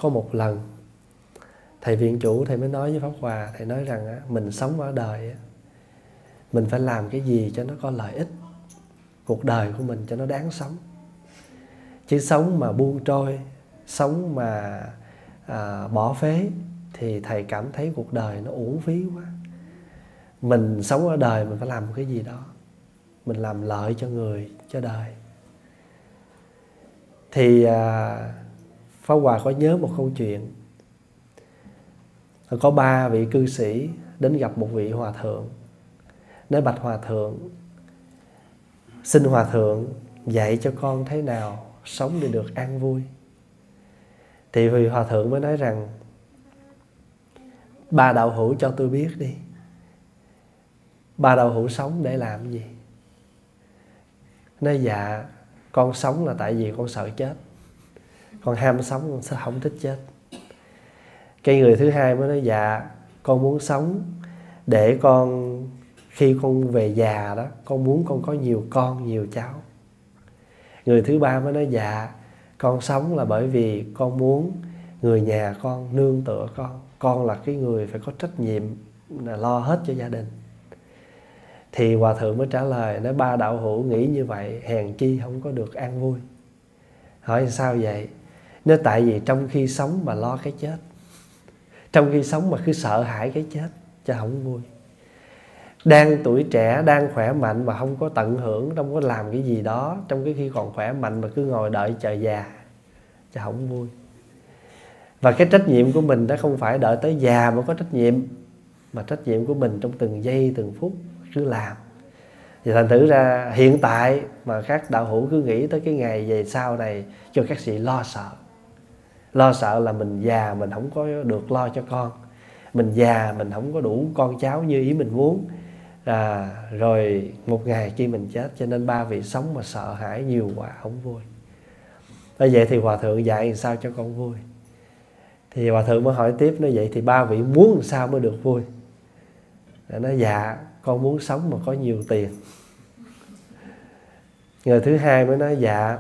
có một lần thầy viện chủ thầy mới nói với Pháp Hòa, thầy nói rằng á, mình sống ở đời á, mình phải làm cái gì cho nó có lợi ích, cuộc đời của mình cho nó đáng sống. Chứ sống mà buông trôi, sống mà bỏ phế thì thầy cảm thấy cuộc đời nó uổng phí quá. Mình sống ở đời mình phải làm một cái gì đó, mình làm lợi cho người, cho đời. Thì Pháp Hòa có nhớ một câu chuyện. Có 3 vị cư sĩ đến gặp một vị hòa thượng, nói: bạch hòa thượng, xin hòa thượng dạy cho con thế nào sống để được an vui. Thì vị hòa thượng mới nói rằng: 3 đạo hữu cho tôi biết đi, 3 đạo hữu sống để làm gì? Nói: dạ, con sống là tại vì con sợ chết, con ham sống, con sẽ không thích chết. Cái người thứ hai mới nói: dạ, con muốn sống để con khi con về già đó, con muốn con có nhiều con, nhiều cháu. Người thứ ba mới nói: dạ, con sống là bởi vì con muốn người nhà con nương tựa con là cái người phải có trách nhiệm là lo hết cho gia đình. Thì hòa thượng mới trả lời, nói: 3 đạo hữu nghĩ như vậy hèn chi không có được an vui. Hỏi sao vậy? Nói: tại vì trong khi sống mà lo cái chết, trong khi sống mà cứ sợ hãi cái chết cho không vui. Đang tuổi trẻ, đang khỏe mạnh mà không có tận hưởng, không có làm cái gì đó trong cái khi còn khỏe mạnh mà cứ ngồi đợi chờ già cho không vui. Và cái trách nhiệm của mình đó không phải đợi tới già mới có trách nhiệm, mà trách nhiệm của mình trong từng giây từng phút cứ làm. Thì thành thử ra hiện tại mà các đạo hữu cứ nghĩ tới cái ngày về sau này cho các vị lo sợ. Lo sợ là mình già mình không có được lo cho con, mình già mình không có đủ con cháu như ý mình muốn, rồi một ngày khi mình chết. Cho nên 3 vị sống mà sợ hãi nhiều quá không vui. Nói vậy thì hòa thượng dạy làm sao cho con vui? Thì hòa thượng mới hỏi tiếp, nói: vậy thì 3 vị muốn làm sao mới được vui? Nói: dạ, con muốn sống mà có nhiều tiền. Người thứ hai mới nói: dạ,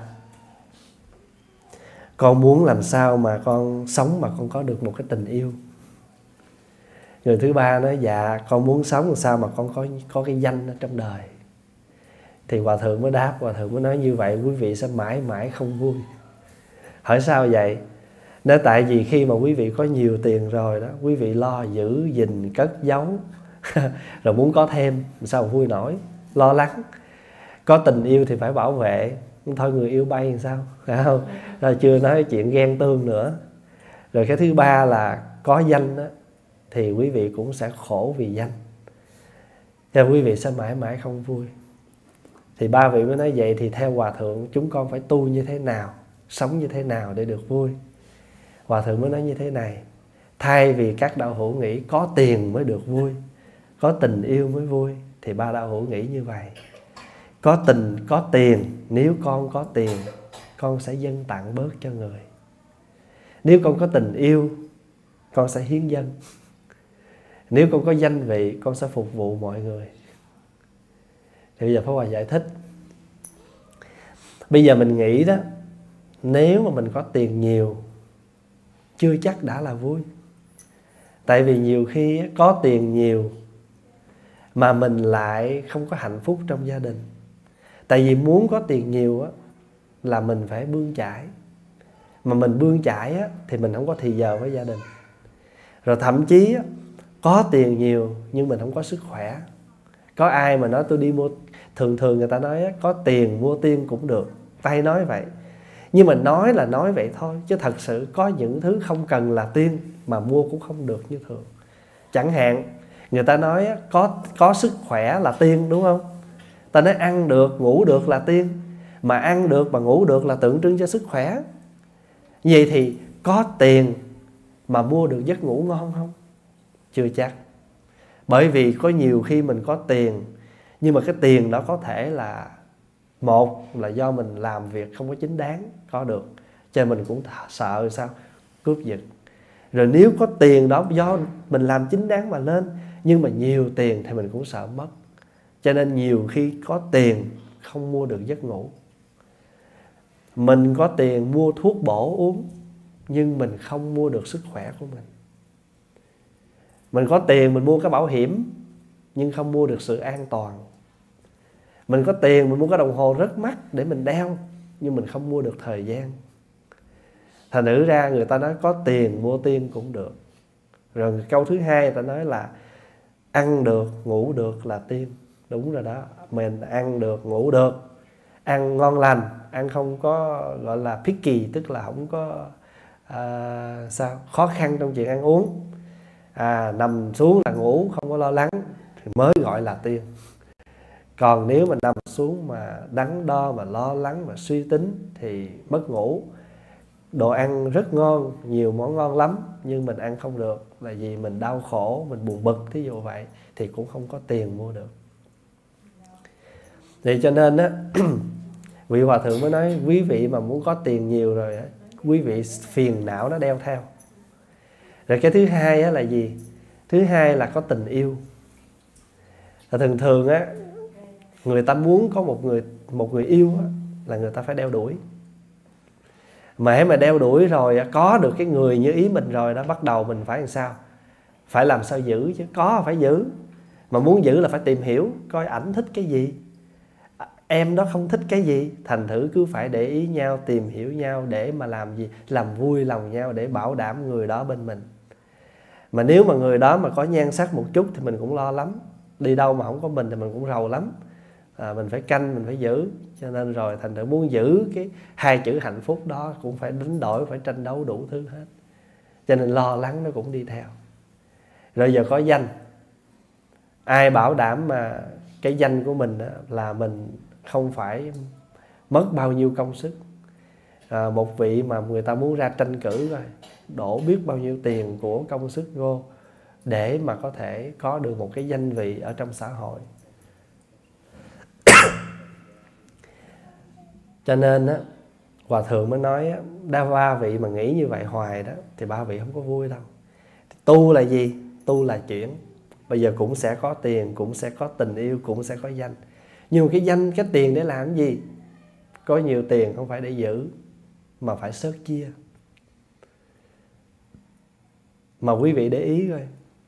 con muốn làm sao mà con sống mà con có được một cái tình yêu. Người thứ ba nói: dạ, con muốn sống làm sao mà con có cái danh ở trong đời. Thì hòa thượng mới đáp, hòa thượng mới nói: như vậy quý vị sẽ mãi mãi không vui. Hỏi sao vậy? Nói: tại vì khi mà quý vị có nhiều tiền rồi đó, quý vị lo giữ gìn cất giấu rồi muốn có thêm, sao mà vui nổi, lo lắng. Có tình yêu thì phải bảo vệ, thôi người yêu bay làm sao, phải không? Rồi chưa nói chuyện ghen tương nữa. Rồi cái thứ ba là có danh đó, thì quý vị cũng sẽ khổ vì danh, cho quý vị sẽ mãi mãi không vui. Thì 3 vị mới nói: vậy thì theo hòa thượng chúng con phải tu như thế nào, sống như thế nào để được vui? Hòa thượng mới nói như thế này: thay vì các đạo hữu nghĩ có tiền mới được vui, có tình yêu mới vui, thì 3 đạo hữu nghĩ như vậy: có tình, có tiền, nếu con có tiền con sẽ dâng tặng bớt cho người. Nếu con có tình yêu con sẽ hiến dâng. Nếu con có danh vị con sẽ phục vụ mọi người. Thì bây giờ Pháp Hòa giải thích. Bây giờ mình nghĩ đó, nếu mà mình có tiền nhiều chưa chắc đã là vui. Tại vì nhiều khi có tiền nhiều mà mình lại không có hạnh phúc trong gia đình. Tại vì muốn có tiền nhiều là mình phải bươn chải. Mà mình bươn chải thì mình không có thì giờ với gia đình. Rồi thậm chí có tiền nhiều nhưng mình không có sức khỏe. Có ai mà nói tôi đi mua, thường người ta nói có tiền mua tiên cũng được, tay nói vậy. Nhưng mà nói là nói vậy thôi, chứ thật sự có những thứ không cần là tiên mà mua cũng không được như thường. Chẳng hạn người ta nói có sức khỏe là tiên, đúng không? Ta nói ăn được, ngủ được là tiên. Mà ăn được mà ngủ được là tượng trưng cho sức khỏe. Vậy thì có tiền mà mua được giấc ngủ ngon không? Chưa chắc. Bởi vì có nhiều khi mình có tiền, nhưng mà cái tiền đó có thể là, một là do mình làm việc không có chính đáng có được, cho nên mình cũng sợ sao cướp giật. Rồi nếu có tiền đó do mình làm chính đáng mà lên, nhưng mà nhiều tiền thì mình cũng sợ mất. Cho nên nhiều khi có tiền không mua được giấc ngủ. Mình có tiền mua thuốc bổ uống, nhưng mình không mua được sức khỏe của mình. Mình có tiền mình mua cái bảo hiểm nhưng không mua được sự an toàn. Mình có tiền mình mua cái đồng hồ rất mắc để mình đeo nhưng mình không mua được thời gian. Thành thử ra người ta nói có tiền mua tiên cũng được. Rồi câu thứ hai người ta nói là ăn được, ngủ được là tiên. Đúng rồi đó, mình ăn được, ngủ được, ăn ngon lành, ăn không có gọi là picky, tức là không có khó khăn trong chuyện ăn uống, nằm xuống là ngủ, không có lo lắng thì mới gọi là tiên. Còn nếu mà nằm xuống mà đắn đo, mà lo lắng, mà suy tính thì mất ngủ. Đồ ăn rất ngon, nhiều món ngon lắm, nhưng mình ăn không được là vì mình đau khổ, mình buồn bực, thí dụ vậy, thì cũng không có tiền mua được. Thì cho nên á, vị hòa thượng mới nói quý vị mà muốn có tiền nhiều rồi á, quý vị phiền não nó đeo theo. Rồi cái thứ hai á là gì? Thứ hai là có tình yêu. Thường thường á, người ta muốn có một người yêu á, là người ta phải đeo đuổi. Mà đeo đuổi rồi, có được cái người như ý mình rồi đó, bắt đầu mình phải làm sao? Phải làm sao giữ chứ, có phải giữ. Mà muốn giữ là phải tìm hiểu coi ảnh thích cái gì, em đó không thích cái gì. Thành thử cứ phải để ý nhau, tìm hiểu nhau để mà làm gì? Làm vui lòng nhau để bảo đảm người đó bên mình. Mà nếu mà người đó mà có nhan sắc một chút thì mình cũng lo lắm. Đi đâu mà không có mình thì mình cũng rầu lắm. Mình phải canh, mình phải giữ. Cho nên rồi thành thử muốn giữ cái hai chữ hạnh phúc đó cũng phải đánh đổi, phải tranh đấu đủ thứ hết. Cho nên lo lắng nó cũng đi theo. Rồi giờ có danh, ai bảo đảm mà cái danh của mình là mình không phải mất bao nhiêu công sức. Một vị mà người ta muốn ra tranh cử rồi, đổ biết bao nhiêu tiền của công sức vô để mà có thể có được một cái danh vị ở trong xã hội. Cho nên á, hòa thượng mới nói á, đa ba vị mà nghĩ như vậy hoài đó thì ba vị không có vui đâu. Tu là gì? Tu là chuyển. Bây giờ cũng sẽ có tiền, cũng sẽ có tình yêu, cũng sẽ có danh. Nhưng mà cái danh, cái tiền để làm gì? Có nhiều tiền không phải để giữ, mà phải sớt chia. Mà quý vị để ý coi,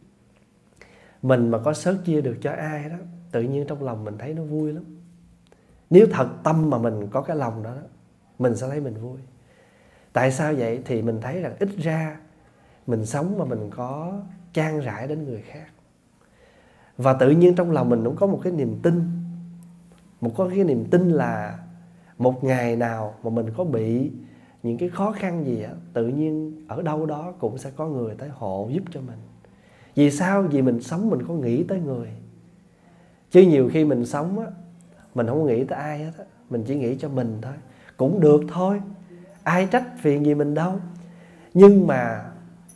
mình mà có sớt chia được cho ai đó, tự nhiên trong lòng mình thấy nó vui lắm. Nếu thật tâm mà mình có cái lòng đó, mình sẽ thấy mình vui. Tại sao vậy? Thì mình thấy rằng ít ra mình sống mà mình có chan rãi đến người khác. Và tự nhiên trong lòng mình cũng có một cái niềm tin. Có cái niềm tin là một ngày nào mà mình có bị những cái khó khăn gì á, tự nhiên ở đâu đó cũng sẽ có người tới hộ giúp cho mình. Vì sao? Vì mình sống mình có nghĩ tới người. Chứ nhiều khi mình sống á, mình không nghĩ tới ai hết á, mình chỉ nghĩ cho mình thôi. Cũng được thôi, ai trách phiền gì mình đâu. Nhưng mà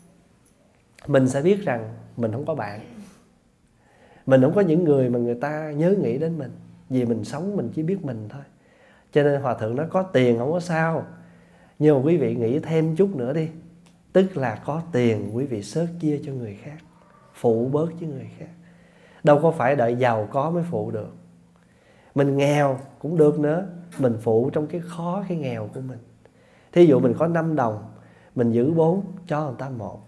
mình sẽ biết rằng mình không có bạn, mình không có những người mà người ta nhớ nghĩ đến mình. Vì mình sống mình chỉ biết mình thôi. Cho nên hòa thượng nói có tiền không có sao, nhưng mà quý vị nghĩ thêm chút nữa đi. Tức là có tiền quý vị sớt chia cho người khác, phụ bớt với người khác. Đâu có phải đợi giàu có mới phụ được. Mình nghèo cũng được nữa, mình phụ trong cái khó, cái nghèo của mình. Thí dụ mình có 5 đồng, mình giữ 4 cho người ta 1.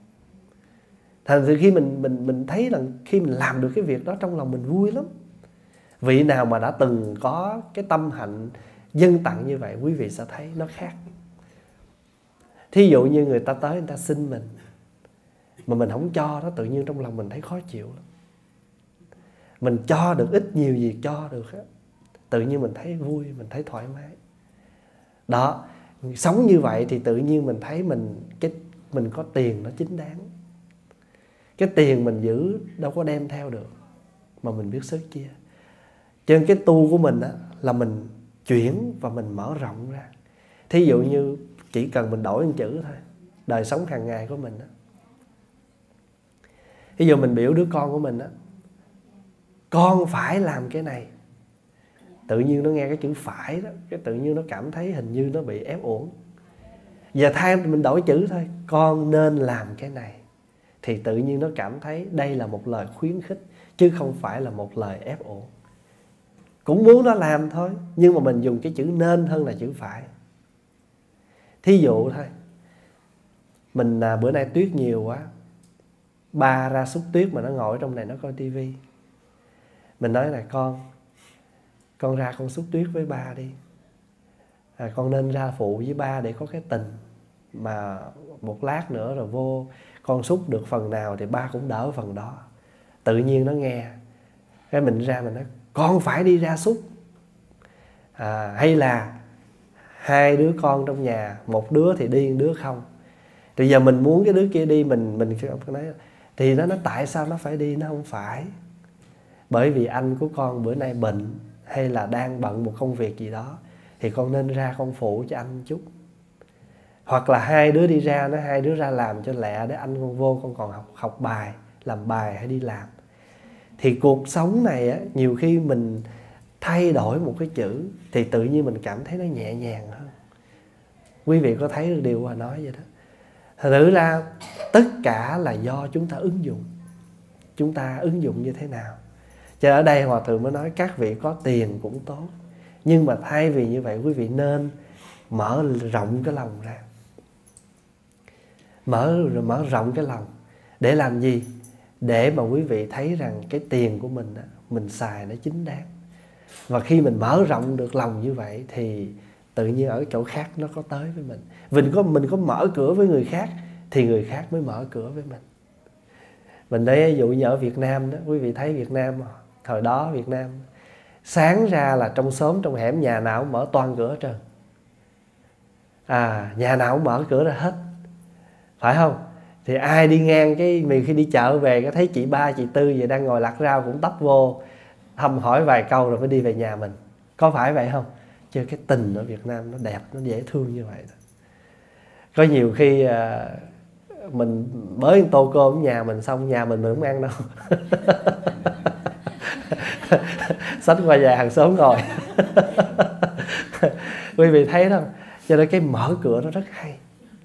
Thành ra khi mình thấy là khi mình làm được cái việc đó, trong lòng mình vui lắm. Vị nào mà đã từng có cái tâm hạnh dâng tặng như vậy, quý vị sẽ thấy nó khác. Thí dụ như người ta tới, người ta xin mình mà mình không cho đó, tự nhiên trong lòng mình thấy khó chịu lắm. Mình cho được ít nhiều gì cho được á, tự nhiên mình thấy vui, mình thấy thoải mái. Đó, sống như vậy thì tự nhiên mình thấy mình có tiền nó chính đáng. Cái tiền mình giữ đâu có đem theo được, mà mình biết sớt chia. Cho nên cái tu của mình á, là mình chuyển và mình mở rộng ra. Thí dụ như chỉ cần mình đổi một chữ thôi, đời sống hàng ngày của mình á. Ví dụ mình biểu đứa con của mình á, con phải làm cái này. Tự nhiên nó nghe cái chữ phải đó, cái tự nhiên nó cảm thấy hình như nó bị ép uổng. Giờ thay mình đổi chữ thôi, con nên làm cái này, thì tự nhiên nó cảm thấy đây là một lời khuyến khích, chứ không phải là một lời ép uổng. Cũng muốn nó làm thôi, nhưng mà mình dùng cái chữ nên hơn là chữ phải. Thí dụ thôi, Mình bữa nay tuyết nhiều quá, ba ra xúc tuyết mà nó ngồi trong này nó coi tivi. Mình nói là con ra con xúc tuyết với ba đi. Con nên ra phụ với ba để có cái tình. Mà một lát nữa rồi vô con xúc được phần nào thì ba cũng đỡ phần đó. Tự nhiên nó nghe. Cái mình ra mình nói con phải đi ra xúc. Hay là hai đứa con trong nhà, một đứa thì đi, một đứa không. Thì giờ mình muốn cái đứa kia đi, mình nói thì nó nói tại sao nó phải đi. Nó không phải, bởi vì anh của con bữa nay bệnh hay là đang bận một công việc gì đó, thì con nên ra con phụ cho anh chút. Hoặc là hai đứa đi ra, nó hai đứa ra làm cho lẹ để anh con vô con còn học bài, làm bài hay đi làm. Thì cuộc sống này á, nhiều khi mình thay đổi một cái chữ thì tự nhiên mình cảm thấy nó nhẹ nhàng hơn. Quý vị có thấy được điều Hòa nói vậy đó. Thật sự ra tất cả là do chúng ta ứng dụng. Chúng ta ứng dụng như thế nào. Cho ở đây Hòa Thượng mới nói các vị có tiền cũng tốt, nhưng mà thay vì như vậy quý vị nên mở rộng cái lòng ra. Mở rộng cái lòng. Để làm gì? Để mà quý vị thấy rằng cái tiền của mình xài nó chính đáng. Và khi mình mở rộng được lòng như vậy thì tự nhiên ở chỗ khác nó có tới với mình. Mình có mở cửa với người khác thì người khác mới mở cửa với mình. Mình thấy ví dụ như ở Việt Nam đó, quý vị thấy Việt Nam thời đó Việt Nam sáng ra là trong xóm trong hẻm nhà nào cũng mở toan cửa hết trơn. Nhà nào cũng mở cửa ra hết, phải không? Thì ai đi ngang mình khi đi chợ về có thấy chị ba chị tư vậy đang ngồi lặt rau cũng tấp vô thăm hỏi vài câu rồi mới đi về nhà mình. Có phải vậy không? Chứ cái tình ở Việt Nam nó đẹp, nó dễ thương như vậy đó. Có nhiều khi mình mới tô cơm ở nhà mình xong nhà mình không ăn đâu. Xách qua nhà hàng xóm ngồi. Quý vị thấy đó. Cho nên cái mở cửa nó rất hay.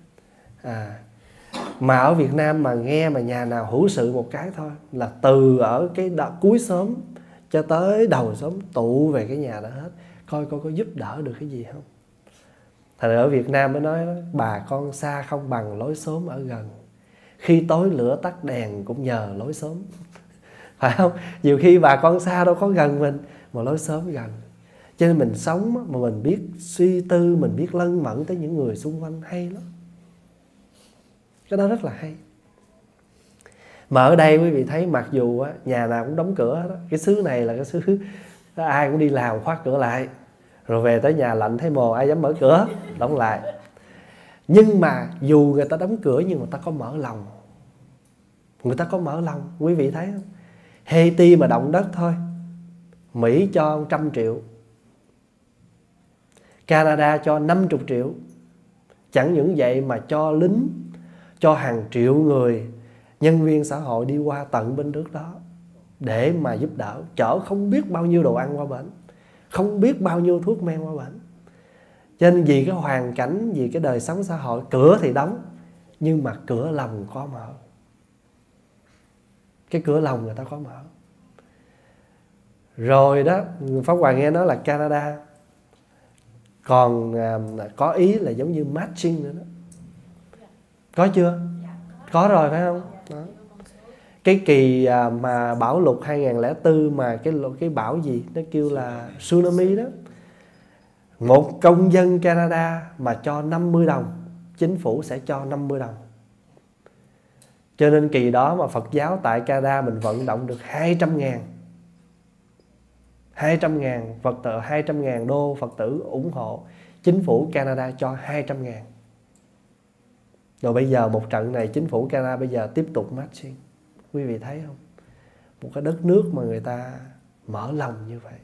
Mà ở Việt Nam mà nghe mà nhà nào hữu sự một cái thôi là từ ở cái cuối xóm cho tới đầu xóm tụ về cái nhà đó hết. Coi có giúp đỡ được cái gì không. Thành ở Việt Nam mới nói đó, bà con xa không bằng lối xóm ở gần. Khi tối lửa tắt đèn cũng nhờ lối xóm. Phải không? Nhiều khi bà con xa đâu có gần mình, mà lối xóm gần. Cho nên mình sống mà mình biết suy tư, mình biết lân mẫn tới những người xung quanh hay lắm. Cái đó rất là hay. Mà ở đây quý vị thấy mặc dù nhà nào cũng đóng cửa đó. Cái xứ này là cái xứ ai cũng đi làm khóa cửa lại. Rồi về tới nhà lạnh thấy mồ ai dám mở cửa, đóng lại. Nhưng mà dù người ta đóng cửa nhưng người ta có mở lòng. Người ta có mở lòng, quý vị thấy không? Haiti mà động đất thôi, Mỹ cho 100 triệu, Canada cho 50 triệu. Chẳng những vậy mà cho lính, cho hàng triệu người, nhân viên xã hội đi qua tận bên nước đó để mà giúp đỡ. Chở không biết bao nhiêu đồ ăn qua bển, không biết bao nhiêu thuốc men qua bển. Cho nên vì cái hoàn cảnh, vì cái đời sống xã hội, cửa thì đóng, nhưng mà cửa lòng có mở. Cái cửa lòng người ta có mở. Rồi đó, Pháp Hòa nghe nói là Canada còn có ý là giống như matching nữa đó. Có chưa? Có rồi phải không? Đó. Cái kỳ mà bão lụt 2004 mà cái bão gì nó kêu là tsunami đó, một công dân Canada mà cho 50 đồng, chính phủ sẽ cho 50 đồng. Cho nên kỳ đó mà Phật giáo tại Canada mình vận động được 200.000 Phật tử, 200.000 đô Phật tử ủng hộ. Chính phủ Canada cho 200.000. Rồi bây giờ một trận này chính phủ Canada bây giờ tiếp tục matching. Quý vị thấy không? Một cái đất nước mà người ta mở lòng như vậy.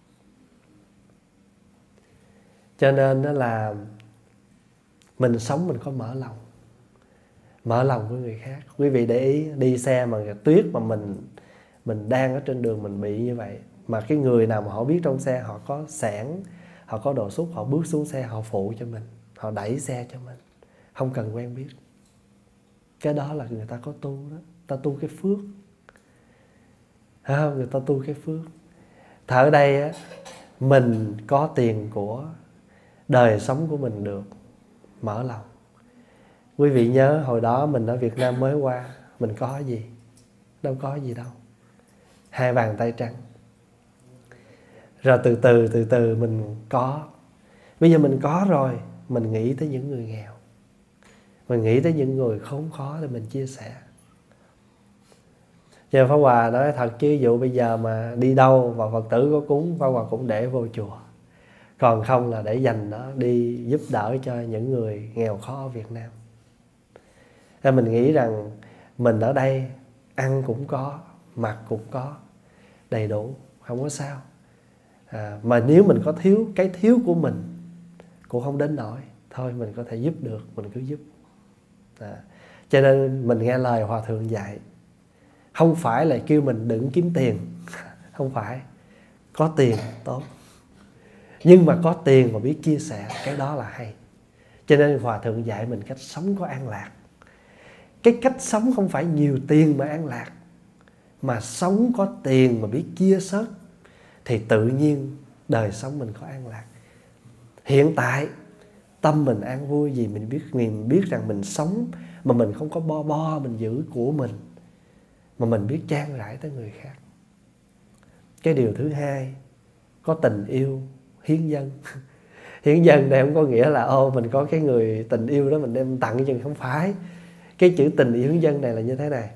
Cho nên đó là mình sống mình có mở lòng. Mở lòng với người khác. Quý vị để ý đi xe mà tuyết mà mình đang ở trên đường mình bị như vậy, mà cái người nào mà họ biết trong xe họ có xẻng, họ có đồ xúc, họ bước xuống xe họ phụ cho mình, họ đẩy xe cho mình, không cần quen biết. Cái đó là người ta có tu đó, ta tu cái phước. Không, người ta tu cái phước. Ở đây á, mình có tiền của đời sống của mình được mở lòng. Quý vị nhớ hồi đó mình ở Việt Nam mới qua, mình có gì? Đâu có gì đâu. 2 bàn tay trắng. Rồi từ từ mình có. Bây giờ mình có rồi, mình nghĩ tới những người nghèo, mình nghĩ tới những người khốn khó để mình chia sẻ. Giờ Pháp Hòa nói thật chứ dụ bây giờ mà đi đâu và Phật tử có cúng, Pháp Hòa cũng để vô chùa. Còn không là để dành nó đi giúp đỡ cho những người nghèo khó ở Việt Nam. Nên mình nghĩ rằng mình ở đây ăn cũng có, mặc cũng có, đầy đủ, không có sao. Mà nếu mình có thiếu, cái thiếu của mình cũng không đến nỗi, thôi mình có thể giúp được, mình cứ giúp. Cho nên mình nghe lời Hòa Thượng dạy, không phải là kêu mình đừng kiếm tiền. Không phải. Có tiền tốt, nhưng mà có tiền mà biết chia sẻ, cái đó là hay. Cho nên Hòa Thượng dạy mình cách sống có an lạc. Cái cách sống không phải nhiều tiền mà an lạc, mà sống có tiền mà biết chia sớt, thì tự nhiên đời sống mình có an lạc. Hiện tại tâm mình an vui vì mình biết rằng mình sống mà mình không có bo mình giữ của mình, mà mình biết trang rải tới người khác. Cái điều thứ hai, có tình yêu hiến dâng. Hiến dâng này không có nghĩa là mình có cái người tình yêu đó mình đem tặng cho, không phải. Cái chữ tình yêu hiến dâng này là như thế này: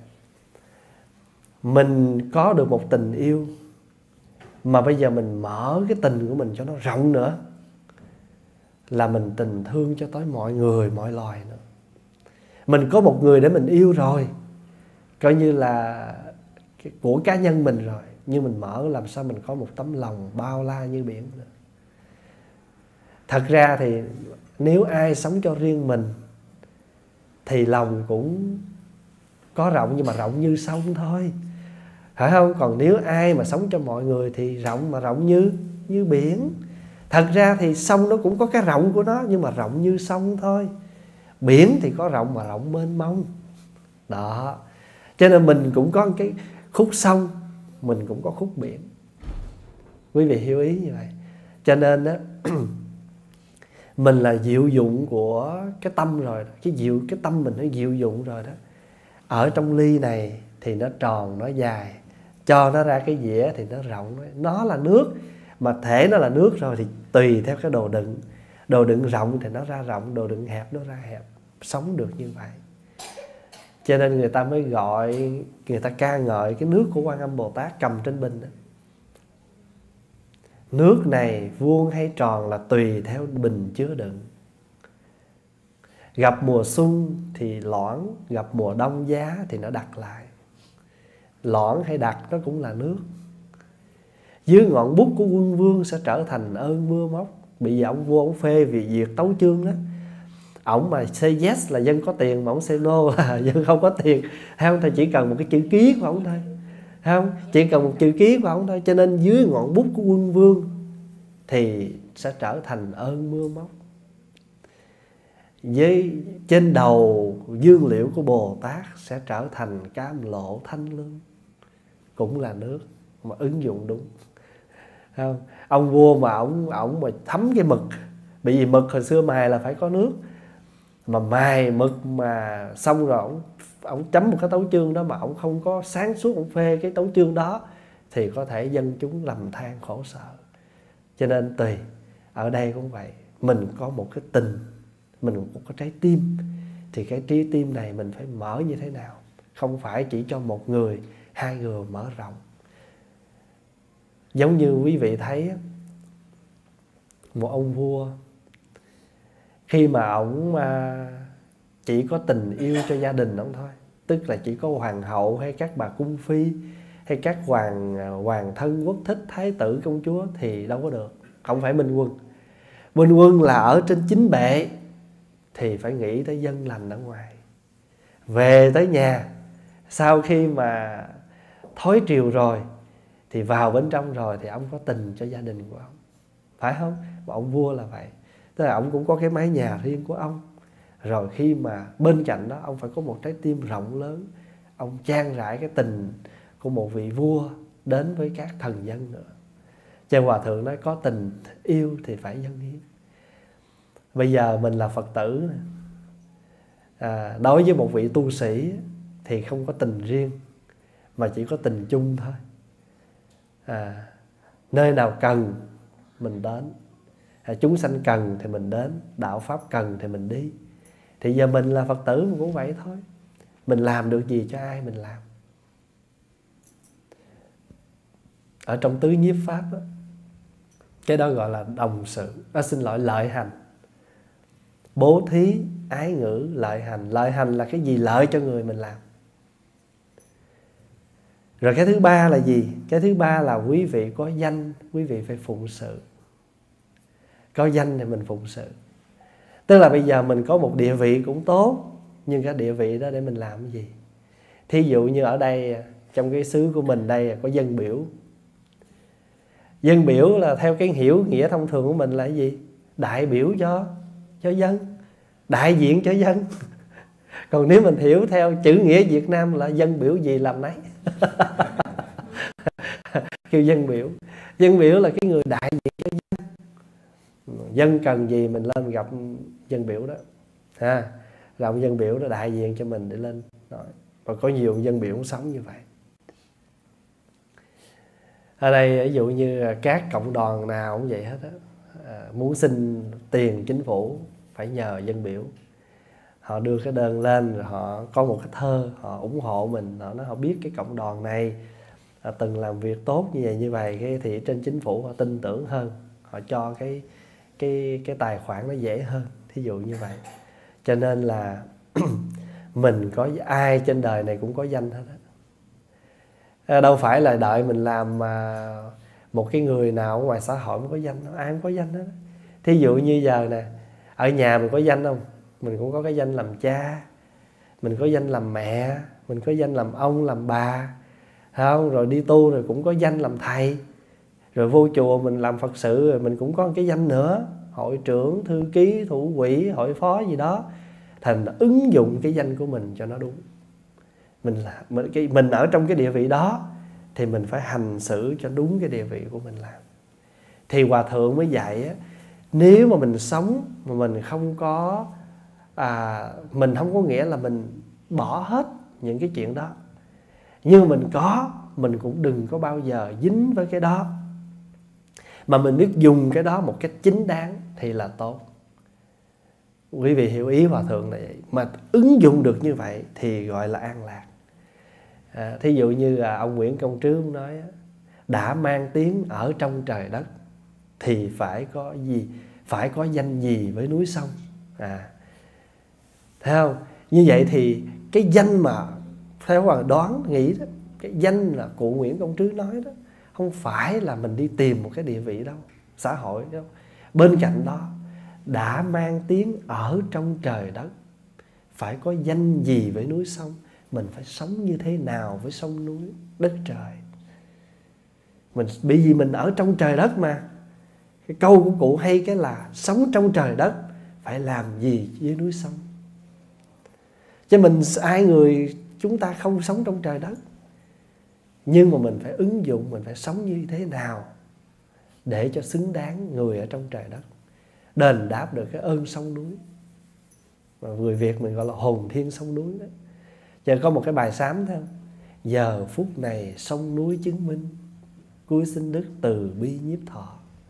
mình có được một tình yêu mà bây giờ mình mở cái tình của mình cho nó rộng nữa, là mình tình thương cho tới mọi người, mọi loài nữa. Mình có một người để mình yêu rồi, coi như là của cá nhân mình rồi, nhưng mình mở làm sao mình có một tấm lòng bao la như biển nữa. Thật ra thì nếu ai sống cho riêng mình thì lòng cũng có rộng, nhưng mà rộng như sông thôi, phải không? Còn nếu ai mà sống cho mọi người thì rộng, mà rộng như biển. Thật ra thì sông nó cũng có cái rộng của nó, nhưng mà rộng như sông thôi. Biển thì có rộng mà rộng mênh mông. Đó. Cho nên mình cũng có cái khúc sông, mình cũng có khúc biển. Quý vị hiểu ý như vậy. Cho nên á, mình là diệu dụng của cái tâm rồi đó. Cái tâm mình nó diệu dụng rồi đó. Ở trong ly này thì nó tròn, nó dài, cho nó ra cái dĩa thì nó rộng. Nó là nước, mà thể nó là nước rồi thì tùy theo cái đồ đựng. Đồ đựng rộng thì nó ra rộng, đồ đựng hẹp nó ra hẹp. Sống được như vậy. Cho nên người ta mới gọi, người ta ca ngợi cái nước của Quan Âm Bồ Tát cầm trên bình đó. Nước này vuông hay tròn là tùy theo bình chứa đựng. Gặp mùa xuân thì loãng, gặp mùa đông giá thì nó đặc lại. Loãng hay đặc nó cũng là nước. Dưới ngọn bút của quân vương sẽ trở thành ơn mưa móc. Bây giờ ông vua ông phê vì việc tấu chương đó. Ông mà say yes là dân có tiền, mà ông say no là dân không có tiền. Hay không? Thì chỉ cần một cái chữ ký của ông thôi. Hay không? Chỉ cần một chữ ký của ông thôi. Cho nên dưới ngọn bút của quân vương thì sẽ trở thành ơn mưa móc. Trên đầu dương liễu của Bồ Tát sẽ trở thành cam lộ thanh lương, cũng là nước mà ứng dụng đúng. Không? Ông vua mà ổng mà thấm cái mực, bởi vì mực hồi xưa mài là phải có nước, mà mài mực mà xong rồi ổng chấm một cái tấu chương đó mà ổng không có sáng suốt ổng phê cái tấu chương đó thì có thể dân chúng lầm than khổ sở. Cho nên tùy, ở đây cũng vậy, mình có một cái tình, mình cũng có trái tim, thì cái trái tim này mình phải mở như thế nào. Không phải chỉ cho một người, 2 người mở rộng. Giống như quý vị thấy một ông vua, khi mà ổng chỉ có tình yêu cho gia đình ông thôi, tức là chỉ có hoàng hậu hay các bà cung phi hay các hoàng thân quốc thích, thái tử công chúa thì đâu có được. Không phải minh quân. Minh quân là ở trên chính bệ thì phải nghĩ tới dân lành ở ngoài. Về tới nhà, sau khi mà thối triều rồi thì vào bên trong rồi thì ông có tình cho gia đình của ông, phải không? Mà ông vua là vậy, tức là ông cũng có cái mái nhà riêng của ông. Rồi khi mà bên cạnh đó ông phải có một trái tim rộng lớn, ông trang rải cái tình của một vị vua đến với các thần dân nữa. Cho Hòa Thượng nói có tình yêu thì phải dâng hiến. Bây giờ mình là Phật tử, Đối với một vị tu sĩ thì không có tình riêng, mà chỉ có tình chung thôi. Nơi nào cần mình đến, chúng sanh cần thì mình đến, đạo pháp cần thì mình đi. Thì giờ mình là Phật tử mình cũng vậy thôi. Mình làm được gì cho ai mình làm. Ở trong tứ nhiếp pháp đó, cái đó gọi là đồng sự, lợi hành. Bố thí, ái ngữ, lợi hành. Lợi hành là cái gì lợi cho người mình làm. Rồi cái thứ ba là gì? Cái thứ ba là quý vị có danh, quý vị phải phụng sự. Có danh thì mình phụng sự. Tức là bây giờ mình có một địa vị cũng tốt, nhưng cái địa vị đó để mình làm cái gì? Thí dụ như ở đây, trong cái xứ của mình đây có dân biểu. Dân biểu là theo cái hiểu nghĩa thông thường của mình là cái gì? Đại biểu cho dân, đại diện cho dân. Còn nếu mình hiểu theo chữ nghĩa Việt Nam là dân biểu gì làm nấy. Kêu dân biểu. Dân biểu là cái người đại diện cho dân. Dân cần gì mình lên gặp dân biểu đó. Gặp dân biểu đó đại diện cho mình để lên nói. Và có nhiều dân biểu cũng sống như vậy. Ở đây ví dụ như các cộng đoàn nào cũng vậy hết á. Muốn xin tiền chính phủ phải nhờ dân biểu. Họ đưa cái đơn lên, rồi họ có một cái thơ, họ ủng hộ mình. Họ nói họ biết cái cộng đoàn này từng làm việc tốt như vậy, thì trên chính phủ họ tin tưởng hơn, họ cho cái tài khoản nó dễ hơn, thí dụ như vậy. Cho nên là mình có ai trên đời này cũng có danh hết á. Đâu phải là đợi mình làm một cái người nào ngoài xã hội mới có danh đâu. Ai cũng có danh hết. Thí dụ như giờ nè, ở nhà mình có danh không? Mình cũng có cái danh làm cha, mình có danh làm mẹ, mình có danh làm ông, làm bà, không? Rồi đi tu rồi cũng có danh làm thầy. Rồi vô chùa mình làm Phật sự rồi mình cũng có cái danh nữa, hội trưởng, thư ký, thủ quỹ, hội phó gì đó. Thành ứng dụng cái danh của mình cho nó đúng. Mình ở trong cái địa vị đó thì mình phải hành xử cho đúng cái địa vị của mình làm. Thì Hòa Thượng mới dạy á, nếu mà mình sống mà mình không có mình không có nghĩa là mình bỏ hết những cái chuyện đó, nhưng mình cũng đừng có bao giờ dính với cái đó, mà mình biết dùng cái đó một cách chính đáng thì là tốt. Quý vị hiểu ý Hòa Thượng là vậy. Mà ứng dụng được như vậy thì gọi là an lạc. Thí dụ như ông Nguyễn Công Trứ nói, đã mang tiếng ở trong trời đất thì phải có gì? Phải có danh gì với núi sông. Thấy không? Như vậy thì cái danh mà theo Hoàng đoán nghĩ đó, cái danh là cụ Nguyễn Công Trứ nói đó, không phải là mình đi tìm một cái địa vị đâu, xã hội đâu. Bên cạnh đó, đã mang tiếng ở trong trời đất, phải có danh gì với núi sông. Mình phải sống như thế nào với sông núi, đất trời. Bởi vì mình ở trong trời đất mà. Cái câu của cụ hay cái là sống trong trời đất, phải làm gì với núi sông. Chứ chúng ta không sống trong trời đất. Nhưng mà mình phải ứng dụng, mình phải sống như thế nào để cho xứng đáng người ở trong trời đất, đền đáp được cái ơn sông núi. Mà người Việt mình gọi là hồn thiên sông núi đó. Giờ có một cái bài sám thôi. Giờ phút này sông núi chứng minh, cúi xin đức từ bi nhiếp thọ.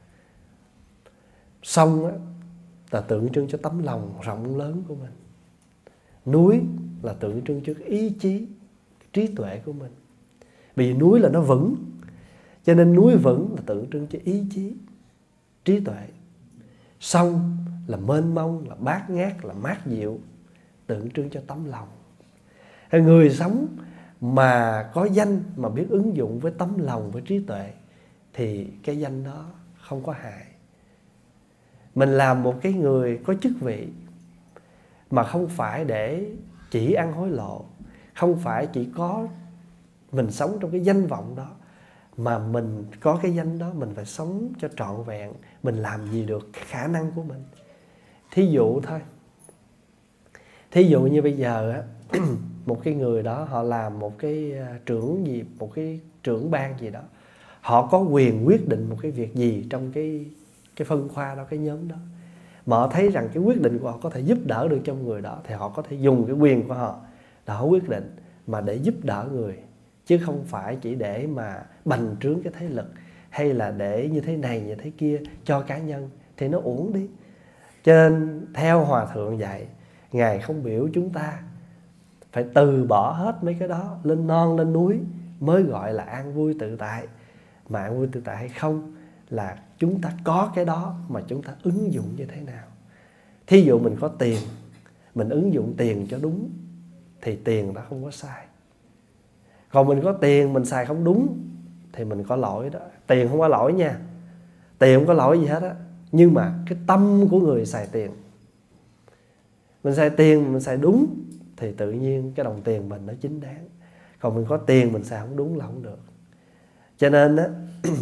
Sông á là tượng trưng cho tấm lòng rộng lớn của mình. Núi là tượng trưng cho ý chí, trí tuệ của mình. Vì núi là nó vững, cho nên núi vững là tượng trưng cho ý chí, trí tuệ. Sông là mênh mông, là bát ngát, là mát dịu, tượng trưng cho tấm lòng. Người sống mà có danh, mà biết ứng dụng với tấm lòng, với trí tuệ, thì cái danh đó không có hại. Mình làm một cái người có chức vị, mà không phải để chỉ ăn hối lộ, không phải chỉ có mình sống trong cái danh vọng đó, mà mình có cái danh đó mình phải sống cho trọn vẹn. Mình làm gì được khả năng của mình. Thí dụ thôi, thí dụ như bây giờ á, một cái người đó họ làm một cái trưởng gì, một cái trưởng ban gì đó, họ có quyền quyết định một cái việc gì trong cái phân khoa đó, cái nhóm đó. mà họ thấy rằng cái quyết định của họ có thể giúp đỡ được cho người đó, thì họ có thể dùng cái quyền của họ để họ quyết định mà để giúp đỡ người, chứ không phải chỉ để mà bành trướng cái thế lực, hay là để như thế này như thế kia cho cá nhân, thì nó uổng đi. Cho nên theo Hòa Thượng dạy, Ngài không biểu chúng ta phải từ bỏ hết mấy cái đó, lên non lên núi mới gọi là an vui tự tại. Mà an vui tự tại hay không là chúng ta có cái đó mà chúng ta ứng dụng như thế nào. Thí dụ mình có tiền, mình ứng dụng tiền cho đúng thì tiền đó không có sai. Còn mình có tiền mình xài không đúng thì mình có lỗi đó. Tiền không có lỗi nha, tiền không có lỗi gì hết á, nhưng mà cái tâm của người xài tiền. Mình xài tiền mình xài đúng thì tự nhiên cái đồng tiền mình nó chính đáng. Còn mình có tiền mình xài không đúng là không được. Cho nên á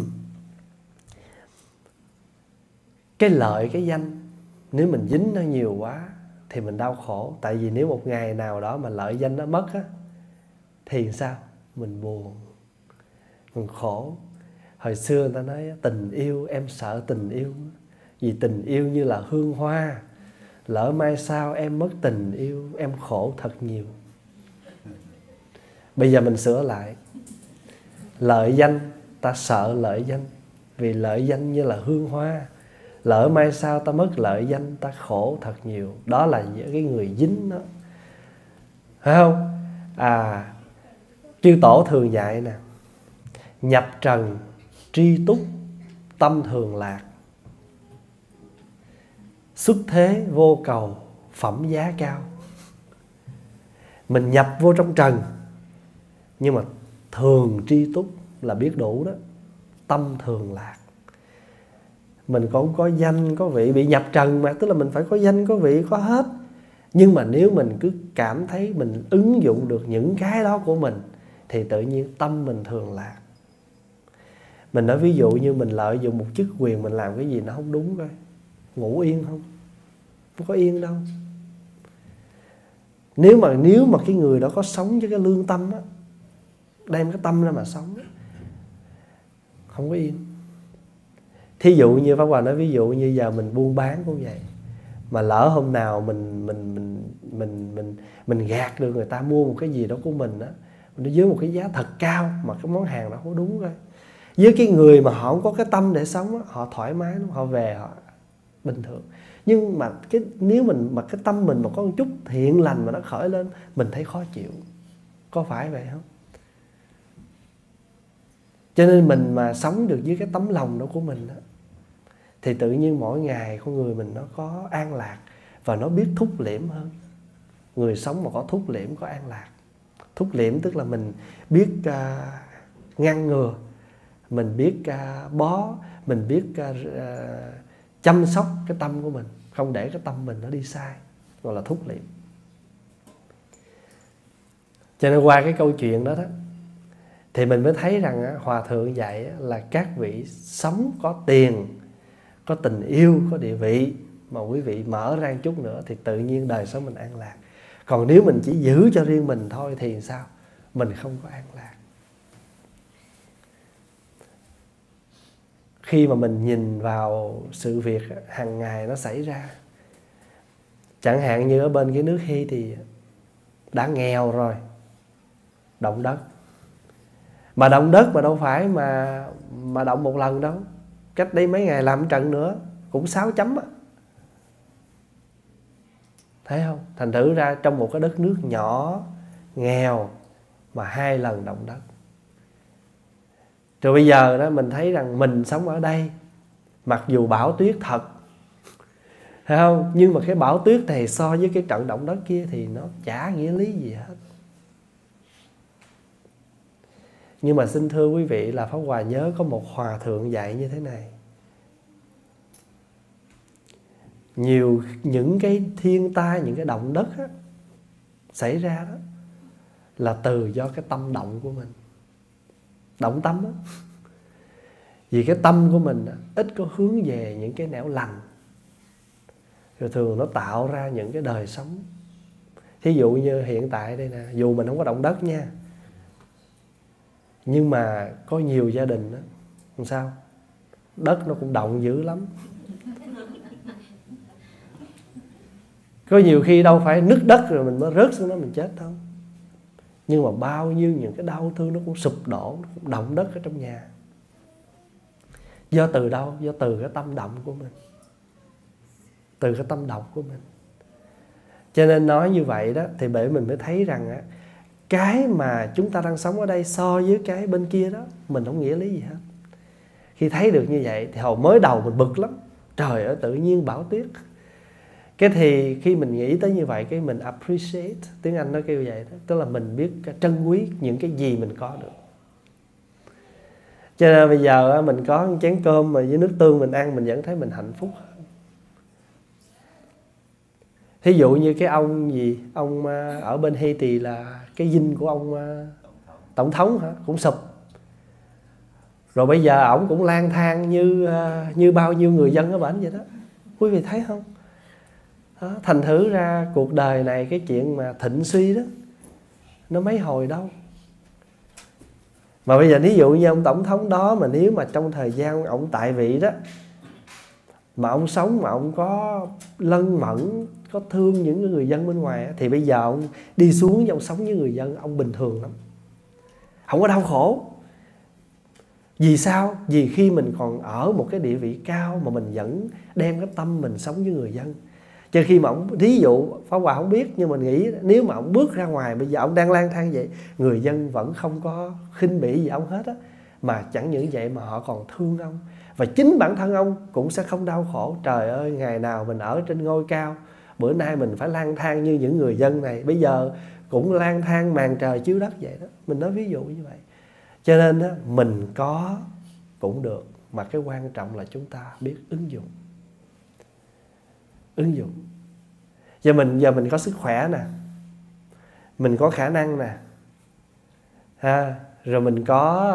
cái lợi cái danh, nếu mình dính nó nhiều quá thì mình đau khổ. Tại vì nếu một ngày nào đó mà lợi danh nó mất á thì sao? Mình buồn, mình khổ. Hồi xưa người ta nói tình yêu, em sợ tình yêu, vì tình yêu như là hương hoa, lỡ mai sau em mất tình yêu, em khổ thật nhiều. Bây giờ mình sửa lại, lợi danh, ta sợ lợi danh, vì lợi danh như là hương hoa, lỡ mai sau ta mất lợi danh, ta khổ thật nhiều. Đó là những cái người dính đó, phải không? Chư Tổ thường dạy nè: nhập trần tri túc, tâm thường lạc, xuất thế vô cầu, phẩm giá cao. Mình nhập vô trong trần, nhưng mà thường tri túc là biết đủ đó, tâm thường lạc. Mình cũng có danh có vị, bị nhập trần mà, tức là mình phải có danh có vị, có hết. Nhưng mà nếu mình cứ cảm thấy mình ứng dụng được những cái đó của mình thì tự nhiên tâm mình thường lạc. Mình nói ví dụ như mình lợi dụng một chức quyền, mình làm cái gì nó không đúng coi, ngủ yên không? Không có yên đâu. Nếu mà cái người đó có sống với cái lương tâm á, đem cái tâm ra mà sống á, không có yên. Thí dụ như Pháp Hòa nói, ví dụ như giờ mình buôn bán cũng vậy, mà lỡ hôm nào mình gạt được người ta mua một cái gì đó của mình á, mình với một cái giá thật cao mà cái món hàng đó không đúng coi. Với cái người mà họ không có cái tâm để sống á, họ thoải mái lắm, họ về họ bình thường. Nhưng mà nếu mà cái tâm mình mà có một chút thiện lành mà nó khởi lên, mình thấy khó chịu. Có phải vậy không? Cho nên mình mà sống được với cái tấm lòng đó của mình đó, thì tự nhiên mỗi ngày con người mình nó có an lạc và nó biết thúc liễm hơn. Người sống mà có thúc liễm, có an lạc. Thúc liễm tức là mình biết ngăn ngừa, mình biết bó, mình biết chăm sóc cái tâm của mình, không để cái tâm mình nó đi sai, gọi là thúc liễm. Cho nên qua cái câu chuyện đó thì mình mới thấy rằng Hòa Thượng dạy là các vị sống có tiền, có tình yêu, có địa vị, mà quý vị mở ra một chút nữa thì tự nhiên đời sống mình an lạc. Còn nếu mình chỉ giữ cho riêng mình thôi thì sao? Mình không có an lạc. Khi mà mình nhìn vào sự việc hàng ngày nó xảy ra, chẳng hạn như ở bên cái nước Hy thì đã nghèo rồi, động đất. Mà động đất mà đâu phải mà động một lần đâu. Cách đây mấy ngày làm trận nữa cũng 6 chấm á. Thấy không? Thành thử ra trong một cái đất nước nhỏ, nghèo mà 2 lần động đất. Rồi bây giờ đó mình thấy rằng mình sống ở đây, mặc dù bão tuyết thật, thấy không? Nhưng mà cái bão tuyết này so với cái trận động đất kia thì nó chả nghĩa lý gì hết. Nhưng mà xin thưa quý vị là Pháp Hòa nhớ có một Hòa Thượng dạy như thế này: nhiều những cái thiên tai, những cái động đất á, xảy ra đó là từ do cái tâm động của mình. Động tâm á. Vì cái tâm của mình ít có hướng về những cái nẻo lành, rồi thường nó tạo ra những cái đời sống. Thí dụ như hiện tại đây nè, dù mình không có động đất nha, nhưng mà có nhiều gia đình đó, làm sao? Đất nó cũng động dữ lắm. Có nhiều khi đâu phải nứt đất rồi mình mới rớt xuống đó mình chết đâu. Nhưng mà bao nhiêu những cái đau thương nó cũng sụp đổ, nó cũng động đất ở trong nhà. Do từ đâu? Do từ cái tâm động của mình. Từ cái tâm động của mình. Cho nên nói như vậy đó, thì bởi mình mới thấy rằng á, cái mà chúng ta đang sống ở đây so với cái bên kia đó, mình không nghĩa lý gì hết. Khi thấy được như vậy thì hồi mới đầu mình bực lắm. Trời ơi, tự nhiên bão tuyết. Cái thì khi mình nghĩ tới như vậy, cái mình appreciate, tiếng Anh nó kêu vậy đó, tức là mình biết trân quý những cái gì mình có được. Cho nên bây giờ mình có một chén cơm mà với nước tương mình ăn, mình vẫn thấy mình hạnh phúc. Thí dụ như cái ông gì, ông ở bên Haiti là cái dinh của ông tổng thống hả, cũng sụp. Rồi bây giờ ổng cũng lang thang như bao nhiêu người dân ở bển vậy đó. Quý vị thấy không? Đó, thành thử ra cuộc đời này, cái chuyện mà thịnh suy đó, nó mấy hồi đâu. Mà bây giờ ví dụ như ông tổng thống đó, mà nếu mà trong thời gian ông tại vị đó, mà ông sống mà ông có lân mẫn, có thương những người dân bên ngoài, thì bây giờ ông đi xuống và ông sống với người dân, ông bình thường lắm, không có đau khổ. Vì sao? Vì khi mình còn ở một cái địa vị cao mà mình vẫn đem cái tâm mình sống với người dân. Cho khi mà ông, ví dụ Pháp Hòa không biết, nhưng mình nghĩ nếu mà ông bước ra ngoài, bây giờ ông đang lang thang vậy, người dân vẫn không có khinh bỉ gì ông hết á. Mà chẳng những vậy mà họ còn thương ông. Và chính bản thân ông cũng sẽ không đau khổ. Trời ơi, ngày nào mình ở trên ngôi cao, bữa nay mình phải lang thang như những người dân này, bây giờ cũng lang thang màn trời chiếu đất vậy đó. Mình nói ví dụ như vậy. Cho nên á, mình có cũng được, mà cái quan trọng là chúng ta biết ứng dụng. Ứng dụng. Giờ mình có sức khỏe nè, mình có khả năng nè, rồi mình có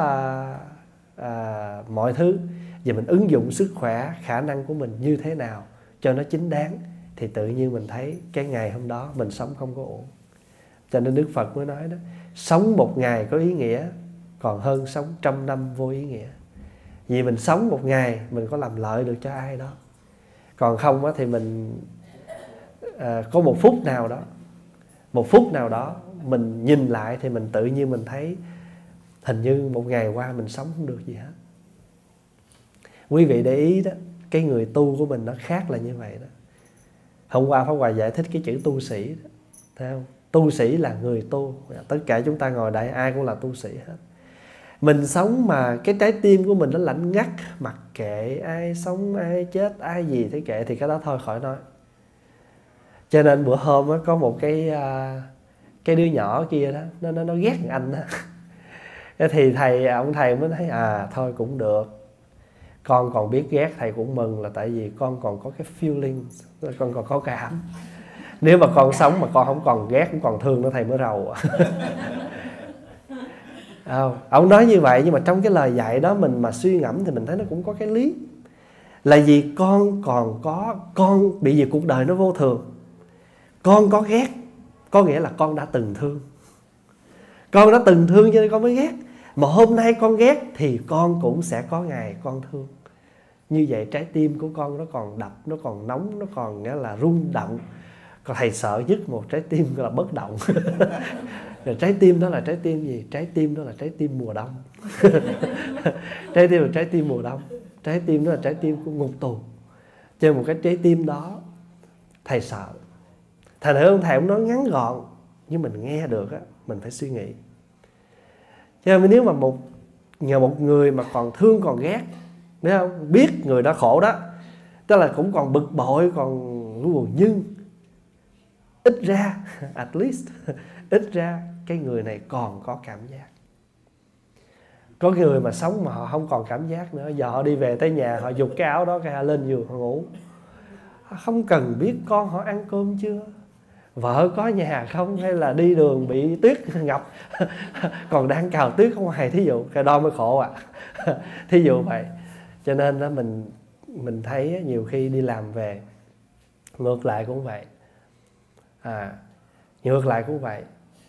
mọi thứ. Giờ mình ứng dụng sức khỏe, khả năng của mình như thế nào cho nó chính đáng, thì tự nhiên mình thấy cái ngày hôm đó mình sống không có ổn. Cho nên Đức Phật mới nói đó, sống một ngày có ý nghĩa còn hơn sống 100 năm vô ý nghĩa. Vì mình sống một ngày mình có làm lợi được cho ai đó. Còn không thì mình có một phút nào đó mình nhìn lại thì mình tự nhiên mình thấy hình như một ngày qua mình sống không được gì hết. Quý vị để ý đó, cái người tu của mình nó khác là như vậy đó. Hôm qua Pháp Hòa giải thích cái chữ tu sĩ đó, thấy không? Tu sĩ là người tu. Tất cả chúng ta ngồi đây ai cũng là tu sĩ hết. Mình sống mà cái trái tim của mình nó lạnh ngắt, mặc kệ ai sống ai chết ai gì thế kệ, thì cái đó thôi khỏi nói. Cho nên bữa hôm đó, có một cái đứa nhỏ kia đó, nó ghét anh đó. Thì ông thầy mới thấy thôi cũng được, con còn biết ghét thầy cũng mừng, là tại vì con còn có cái feeling, con còn có cảm. Nếu mà con sống mà con không còn ghét, không còn thương nữa, thầy mới rầu. Ông nói như vậy, nhưng mà trong cái lời dạy đó mình mà suy ngẫm thì mình thấy nó cũng có cái lý. Là vì con còn có, con bị gì cuộc đời nó vô thường, con có ghét, có nghĩa là con đã từng thương. Con đã từng thương cho nên con mới ghét. Mà hôm nay con ghét thì con cũng sẽ có ngày con thương. Như vậy trái tim của con nó còn đập, nó còn nóng, nó còn nghĩa là rung động. Còn thầy sợ nhất một trái tim gọi là bất động. Rồi trái tim đó là trái tim gì? Trái tim đó là trái tim mùa đông. Trái tim là trái tim mùa đông. Trái tim đó là trái tim của ngục tù. Trên một cái trái tim đó thầy sợ. Thành thử ông thầy ông nói ngắn gọn, nhưng mình nghe được á, mình phải suy nghĩ. Cho nên nếu mà một người mà còn thương còn ghét, biết không? Biết người đó khổ đó, tức là cũng còn bực bội, còn buồn, nhưng ít ra, at least, ít ra cái người này còn có cảm giác. Có người mà sống mà họ không còn cảm giác nữa, giờ họ đi về tới nhà, họ giục cái áo đó, cái họ lên giường họ ngủ. Họ không cần biết con họ ăn cơm chưa, vợ có nhà không, hay là đi đường bị tuyết ngập còn đang cào tuyết ở ngoài, thí dụ cái đó mới khổ thí dụ vậy. Cho nên đó mình thấy nhiều khi đi làm về, ngược lại cũng vậy, ngược lại cũng vậy.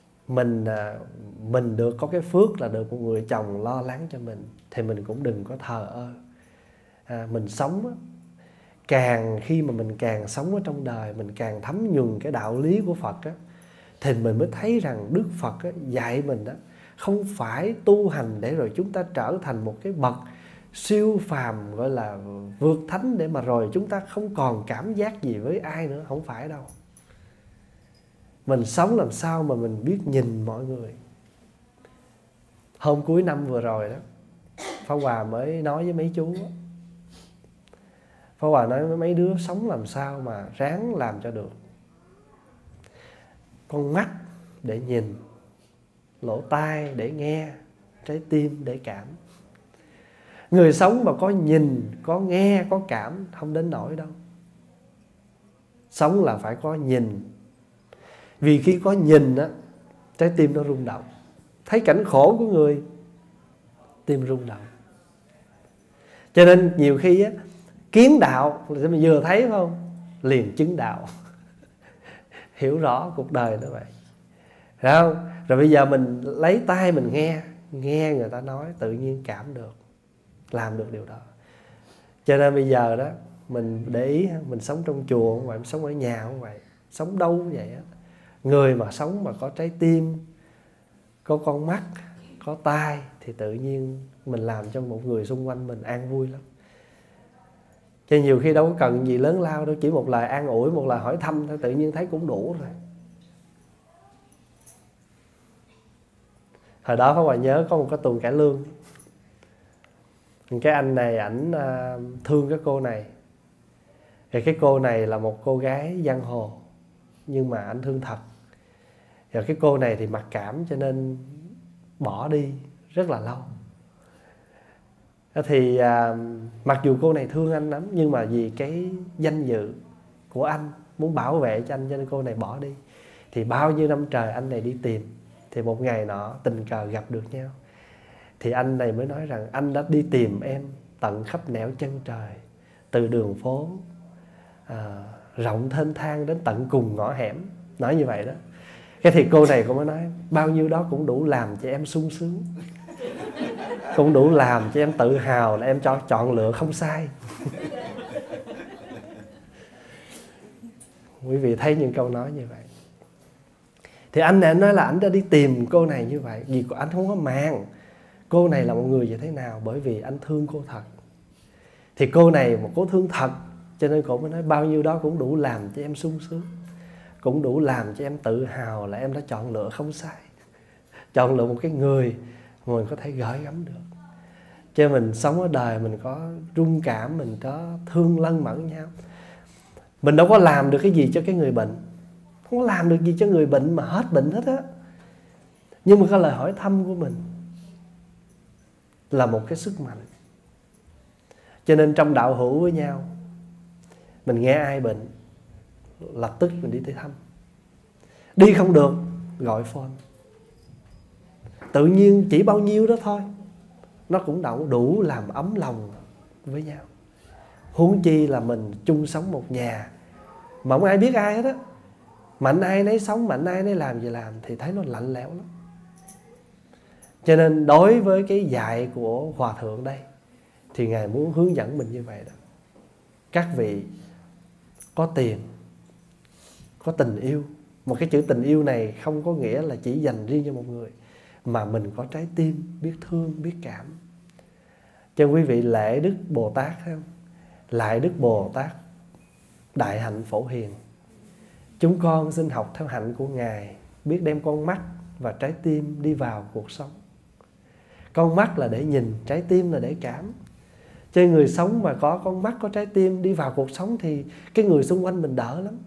Mình được có cái phước là được một người chồng lo lắng cho mình, thì mình cũng đừng có thờ ơ. Mình sống khi mà mình càng sống ở trong đời, mình càng thấm nhuần cái đạo lý của Phật á, thì mình mới thấy rằng Đức Phật á, dạy mình đó, không phải tu hành để rồi chúng ta trở thành một cái bậc siêu phàm gọi là vượt thánh, để mà rồi chúng ta không còn cảm giác gì với ai nữa. Không phải đâu. Mình sống làm sao mà mình biết nhìn mọi người. Hôm cuối năm vừa rồi đó, Pháp Hòa mới nói với mấy chú, Pháp Hòa nói với mấy đứa sống làm sao mà ráng làm cho được. Con mắt để nhìn, lỗ tai để nghe, trái tim để cảm. Người sống mà có nhìn, có nghe, có cảm không đến nỗi đâu. Sống là phải có nhìn. Vì khi có nhìn á, trái tim nó rung động. Thấy cảnh khổ của người, tim rung động. Cho nên nhiều khi á, kiến đạo là mình vừa thấy phải không, liền chứng đạo. Hiểu rõ cuộc đời nó vậy, phải không? Rồi bây giờ mình lấy tai mình nghe người ta nói, tự nhiên cảm được, làm được điều đó. Cho nên bây giờ đó, mình để ý, mình sống trong chùa không vậy, mình sống ở nhà không vậy, sống đâu cũng vậy á. Người mà sống mà có trái tim, có con mắt, có tai, thì tự nhiên mình làm cho một người xung quanh mình an vui lắm. Cho nhiều khi đâu có cần gì lớn lao đâu, chỉ một lời an ủi, một lời hỏi thăm thôi, tự nhiên thấy cũng đủ rồi. Hồi đó Pháp Hòa nhớ có một cái tuần cải lương, cái anh này ảnh thương cái cô này. Thì cái cô này là một cô gái giang hồ, nhưng mà anh thương thật. Rồi cái cô này thì mặc cảm cho nên bỏ đi rất là lâu. Thì mặc dù cô này thương anh lắm, nhưng mà vì cái danh dự của anh, muốn bảo vệ cho anh, cho nên cô này bỏ đi. Thì bao nhiêu năm trời anh này đi tìm, thì một ngày nọ tình cờ gặp được nhau. Thì anh này mới nói rằng anh đã đi tìm em tận khắp nẻo chân trời, từ đường phố rộng thênh thang đến tận cùng ngõ hẻm. Nói như vậy đó. Cái thì cô này cũng mới nói, bao nhiêu đó cũng đủ làm cho em sung sướng, cũng đủ làm cho em tự hào là em cho chọn lựa không sai. Quý vị thấy những câu nói như vậy. Thì anh này nói là anh đã đi tìm cô này như vậy, vì anh không có màng cô này là một người như thế nào, bởi vì anh thương cô thật. Thì cô này một cô thương thật, cho nên cô mới nói bao nhiêu đó cũng đủ làm cho em sung sướng, cũng đủ làm cho em tự hào là em đã chọn lựa không sai, chọn lựa một cái người mà mình có thể gửi gắm được. Cho mình sống ở đời mình có rung cảm, mình có thương lân mẫn nhau. Mình đâu có làm được cái gì cho cái người bệnh, không có làm được gì cho người bệnh mà hết bệnh hết á. Nhưng mà cái lời hỏi thăm của mình là một cái sức mạnh. Cho nên trong đạo hữu với nhau, mình nghe ai bệnh, lập tức mình đi tới thăm. Đi không được, gọi phone. Tự nhiên chỉ bao nhiêu đó thôi, nó cũng đủ làm ấm lòng với nhau. Huống chi là mình chung sống một nhà, mà không ai biết ai hết á. Mạnh ai nấy sống, mạnh ai nấy làm gì làm, thì thấy nó lạnh lẽo lắm. Cho nên đối với cái dạy của Hòa Thượng đây, thì Ngài muốn hướng dẫn mình như vậy đó. Các vị có tiền, có tình yêu. Một cái chữ tình yêu này không có nghĩa là chỉ dành riêng cho một người, mà mình có trái tim, biết thương, biết cảm. Cho quý vị lễ Đức Bồ Tát thấy không? Lại Đức Bồ Tát đại hạnh phổ hiền. Chúng con xin học theo hạnh của Ngài, biết đem con mắt và trái tim đi vào cuộc sống. Con mắt là để nhìn, trái tim là để cảm. Cho người sống mà có con mắt, có trái tim đi vào cuộc sống thì cái người xung quanh mình đỡ lắm.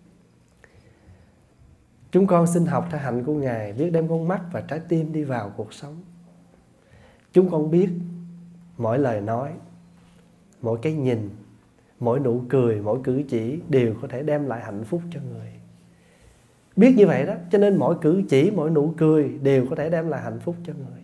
Chúng con xin học theo hạnh của Ngài, biết đem con mắt và trái tim đi vào cuộc sống. Chúng con biết mỗi lời nói, mỗi cái nhìn, mỗi nụ cười, mỗi cử chỉ đều có thể đem lại hạnh phúc cho người. Biết như vậy đó, cho nên mỗi cử chỉ, mỗi nụ cười đều có thể đem lại hạnh phúc cho người.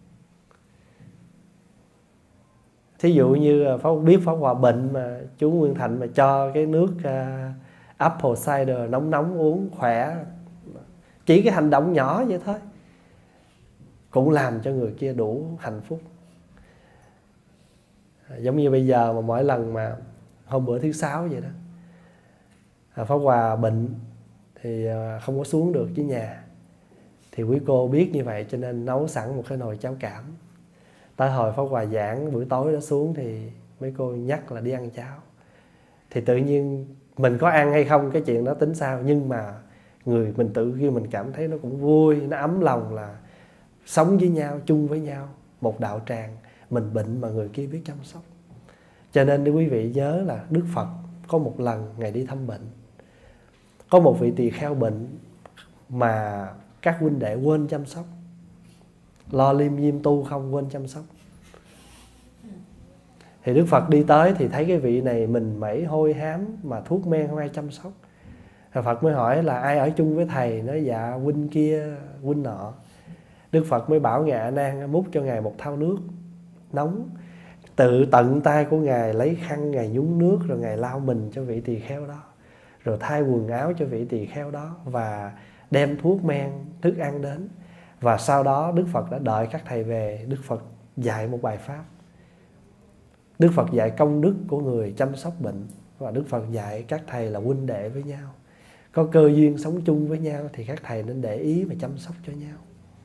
Thí dụ như biết Pháp Hòa bệnh mà chú Nguyên Thạnh mà cho cái nước apple cider nóng nóng uống khỏe, chỉ cái hành động nhỏ vậy thôi cũng làm cho người kia đủ hạnh phúc. Giống như bây giờ mà mỗi lần mà hôm bữa thứ Sáu vậy đó. Pháp Hòa bệnh thì không có xuống được với nhà. Thì quý cô biết như vậy cho nên nấu sẵn một cái nồi cháo cảm. Tới hồi Pháp Hòa giảng buổi tối đó xuống thì mấy cô nhắc là đi ăn cháo. Thì tự nhiên mình có ăn hay không cái chuyện đó tính sao, nhưng mà người mình tự khi mình cảm thấy nó cũng vui, nó ấm lòng là sống với nhau, chung với nhau, một đạo tràng. Mình bệnh mà người kia biết chăm sóc. Cho nên quý vị nhớ là Đức Phật có một lần Ngài đi thăm bệnh. Có một vị tỳ kheo bệnh mà các huynh đệ quên chăm sóc, lo liêm diêm tu không, quên chăm sóc. Thì Đức Phật đi tới thì thấy cái vị này mình mẩy hôi hám mà thuốc men không ai chăm sóc. Rồi Phật mới hỏi là ai ở chung với thầy. Nói dạ huynh kia huynh nọ. Đức Phật mới bảo Ngài A Nan múc cho Ngài một thau nước nóng, tự tận tay của Ngài lấy khăn Ngài nhúng nước, rồi Ngài lau mình cho vị tỳ kheo đó, rồi thay quần áo cho vị tỳ kheo đó, và đem thuốc men thức ăn đến. Và sau đó Đức Phật đã đợi các thầy về. Đức Phật dạy một bài pháp. Đức Phật dạy công đức của người chăm sóc bệnh. Và Đức Phật dạy các thầy là huynh đệ với nhau, có cơ duyên sống chung với nhau thì các thầy nên để ý và chăm sóc cho nhau.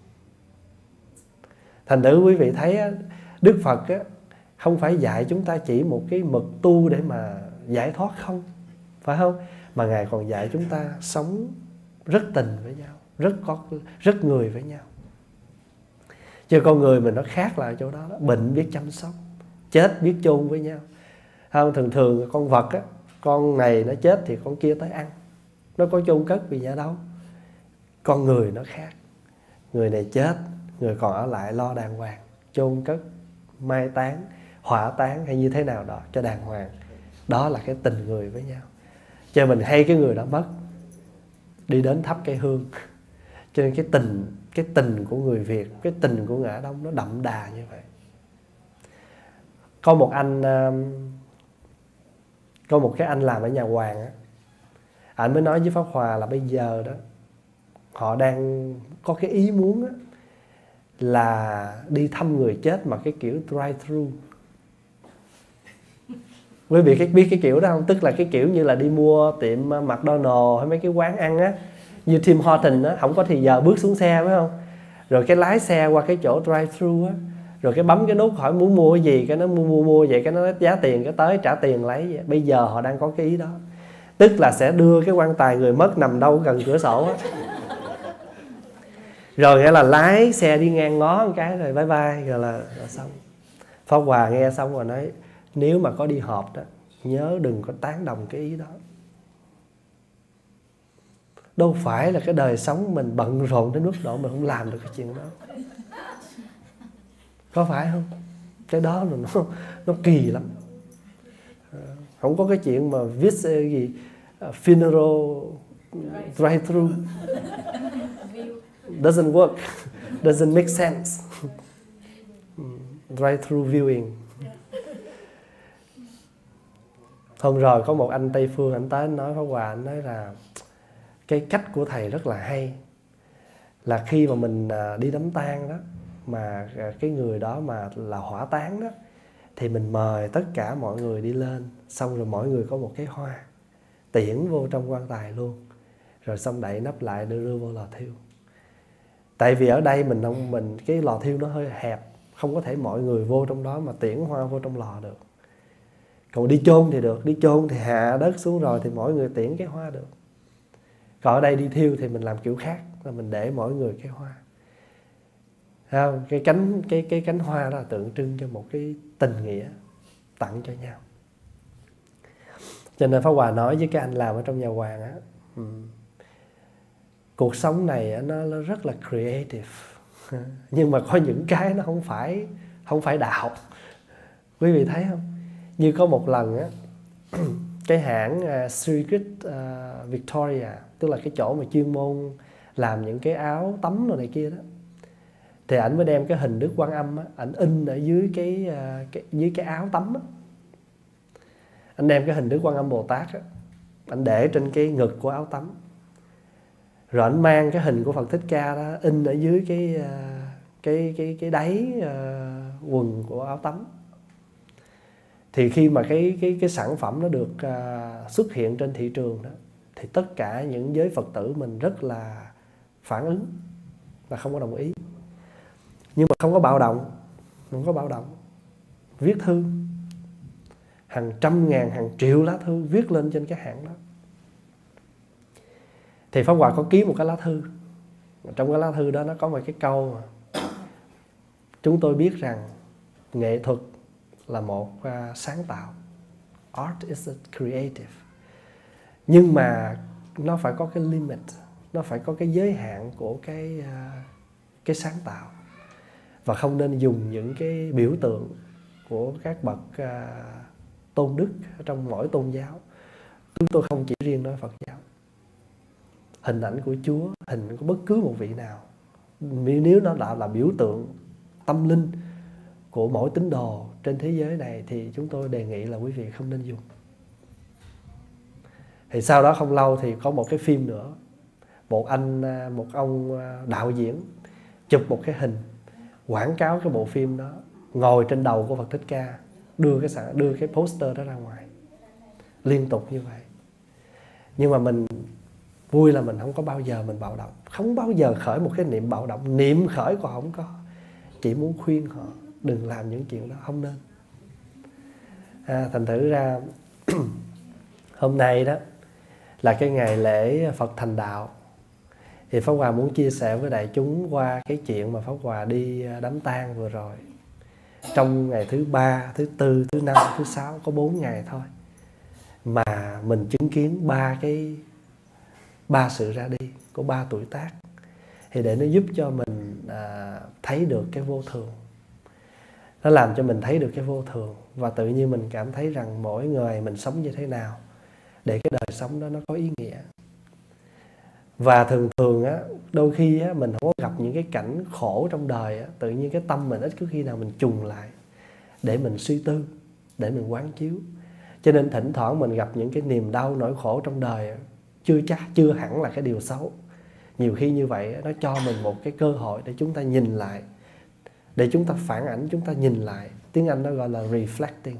Thành thử quý vị thấy Đức Phật không phải dạy chúng ta chỉ một cái mật tu để mà giải thoát không, phải không? Mà Ngài còn dạy chúng ta sống rất tình với nhau, rất người với nhau. Chứ con người mình nó khác là ở chỗ đó, bệnh biết chăm sóc, chết biết chôn với nhau. Không, thường con vật con này nó chết thì con kia tới ăn, nó có chôn cất vì nhà đâu. Con người nó khác, người này chết, người còn ở lại lo đàng hoàng, chôn cất, mai táng, hỏa táng hay như thế nào đó cho đàng hoàng. Đó là cái tình người với nhau. Cho mình hay cái người đó mất, đi đến thắp cây hương. Cho nên cái tình của người Việt, cái tình của Ngã Đông nó đậm đà như vậy. Có một cái anh làm ở nhà hoàng á, anh mới nói với Pháp Hòa là bây giờ đó họ đang có cái ý muốn á, là đi thăm người chết mà cái kiểu drive-thru. Quý vị biết cái kiểu đó không? Tức là cái kiểu như là đi mua tiệm McDonald's hay mấy cái quán ăn á, như Tim Horton á, không có thì giờ bước xuống xe phải không? Rồi cái lái xe qua cái chỗ drive-thru á, rồi cái bấm cái nút hỏi muốn mua cái gì, cái nó mua vậy, cái nó giá tiền, cái tới trả tiền lấy vậy. Bây giờ họ đang có cái ý đó, tức là sẽ đưa cái quan tài người mất nằm đâu gần cửa sổ á, rồi nghĩa là lái xe đi ngang ngó một cái rồi bye bye, rồi là xong. Pháp Hòa nghe xong rồi nói nếu mà có đi họp đó, nhớ đừng có tán đồng cái ý đó. Đâu phải là cái đời sống mình bận rộn đến mức độ mình không làm được cái chuyện đó, có phải không? Cái đó là nó kỳ lắm. Không có cái chuyện mà viết gì funeral drive-thru, doesn't work, doesn't make sense. Drive-thru viewing. Hôm rồi có một anh Tây Phương, anh tới anh nói Pháp Hòa, anh nói là cái cách của thầy rất là hay, là khi mà mình đi đám tang đó, mà cái người đó mà là hỏa táng đó, thì mình mời tất cả mọi người đi lên, xong rồi mỗi người có một cái hoa tiễn vô trong quan tài luôn, rồi xong đậy nắp lại đưa vô lò thiêu. Tại vì ở đây mình cái lò thiêu nó hơi hẹp, không có thể mọi người vô trong đó mà tiễn hoa vô trong lò được. Còn đi chôn thì được, đi chôn thì hạ đất xuống rồi thì mỗi người tiễn cái hoa được. Còn ở đây đi thiêu thì mình làm kiểu khác, là mình để mỗi người cái hoa. Không? Cái cánh hoa đó là tượng trưng cho một cái tình nghĩa tặng cho nhau. Cho nên Pháp Hòa nói với cái anh làm ở trong nhà hoàng á, cuộc sống này nó rất là creative, nhưng mà có những cái nó không phải đạo. Quý vị thấy không? Như có một lần á, cái hãng Secret Victoria, tức là cái chỗ mà chuyên môn làm những cái áo tắm rồi này kia đó, thì ảnh mới đem cái hình Đức Quan Âm á, ảnh in ở dưới dưới cái áo tắm á. Anh đem cái hình Đức Quan Âm Bồ Tát á, anh để trên cái ngực của áo tắm. Rồi anh mang cái hình của Phật Thích Ca đó in ở dưới cái đáy quần của áo tắm. Thì khi mà cái sản phẩm nó được xuất hiện trên thị trường đó, thì tất cả những giới Phật tử mình rất là phản ứng, là không có đồng ý. Nhưng mà không có bạo động, không có bạo động. Viết thư, hàng trăm ngàn, hàng triệu lá thư viết lên trên cái hãng đó. Thì Pháp Hòa có ký một cái lá thư. Trong cái lá thư đó nó có một cái câu mà: chúng tôi biết rằng nghệ thuật là một sáng tạo. Art is creative. Nhưng mà nó phải có cái limit, nó phải có cái giới hạn của cái sáng tạo. Và không nên dùng những cái biểu tượng của các bậc tôn đức trong mỗi tôn giáo. Chúng tôi không chỉ riêng nói Phật giáo. Hình ảnh của Chúa, hình của bất cứ một vị nào, nếu nó đã là biểu tượng tâm linh của mỗi tín đồ trên thế giới này, thì chúng tôi đề nghị là quý vị không nên dùng. Thì sau đó không lâu thì có một cái phim nữa. Một ông đạo diễn chụp một cái hình quảng cáo cái bộ phim đó, ngồi trên đầu của Phật Thích Ca, đưa cái poster đó ra ngoài liên tục như vậy. Nhưng mà mình vui là mình không có bao giờ mình bạo động, không bao giờ khởi một cái niệm bạo động, niệm khởi còn không có. Chỉ muốn khuyên họ đừng làm những chuyện đó, không nên. Thành thử ra hôm nay đó là cái ngày lễ Phật thành đạo. Thì Pháp Hòa muốn chia sẻ với đại chúng qua cái chuyện mà Pháp Hòa đi đám tang vừa rồi. Trong ngày thứ 3, thứ 4, thứ 5, thứ 6, có 4 ngày thôi, mà mình chứng kiến ba sự ra đi của 3 tuổi tác. Thì để nó giúp cho mình thấy được cái vô thường. Nó làm cho mình thấy được cái vô thường. Và tự nhiên mình cảm thấy rằng mỗi người mình sống như thế nào, để cái đời sống đó nó có ý nghĩa. Và thường thường á, đôi khi á, mình không có gặp những cái cảnh khổ trong đời á, tự nhiên cái tâm mình ít có khi nào mình trùng lại để mình suy tư, để mình quán chiếu. Cho nên thỉnh thoảng mình gặp những cái niềm đau, nỗi khổ trong đời á, chưa hẳn là cái điều xấu. Nhiều khi như vậy á, nó cho mình một cái cơ hội để chúng ta nhìn lại, để chúng ta phản ảnh, chúng ta nhìn lại. Tiếng Anh nó gọi là reflecting.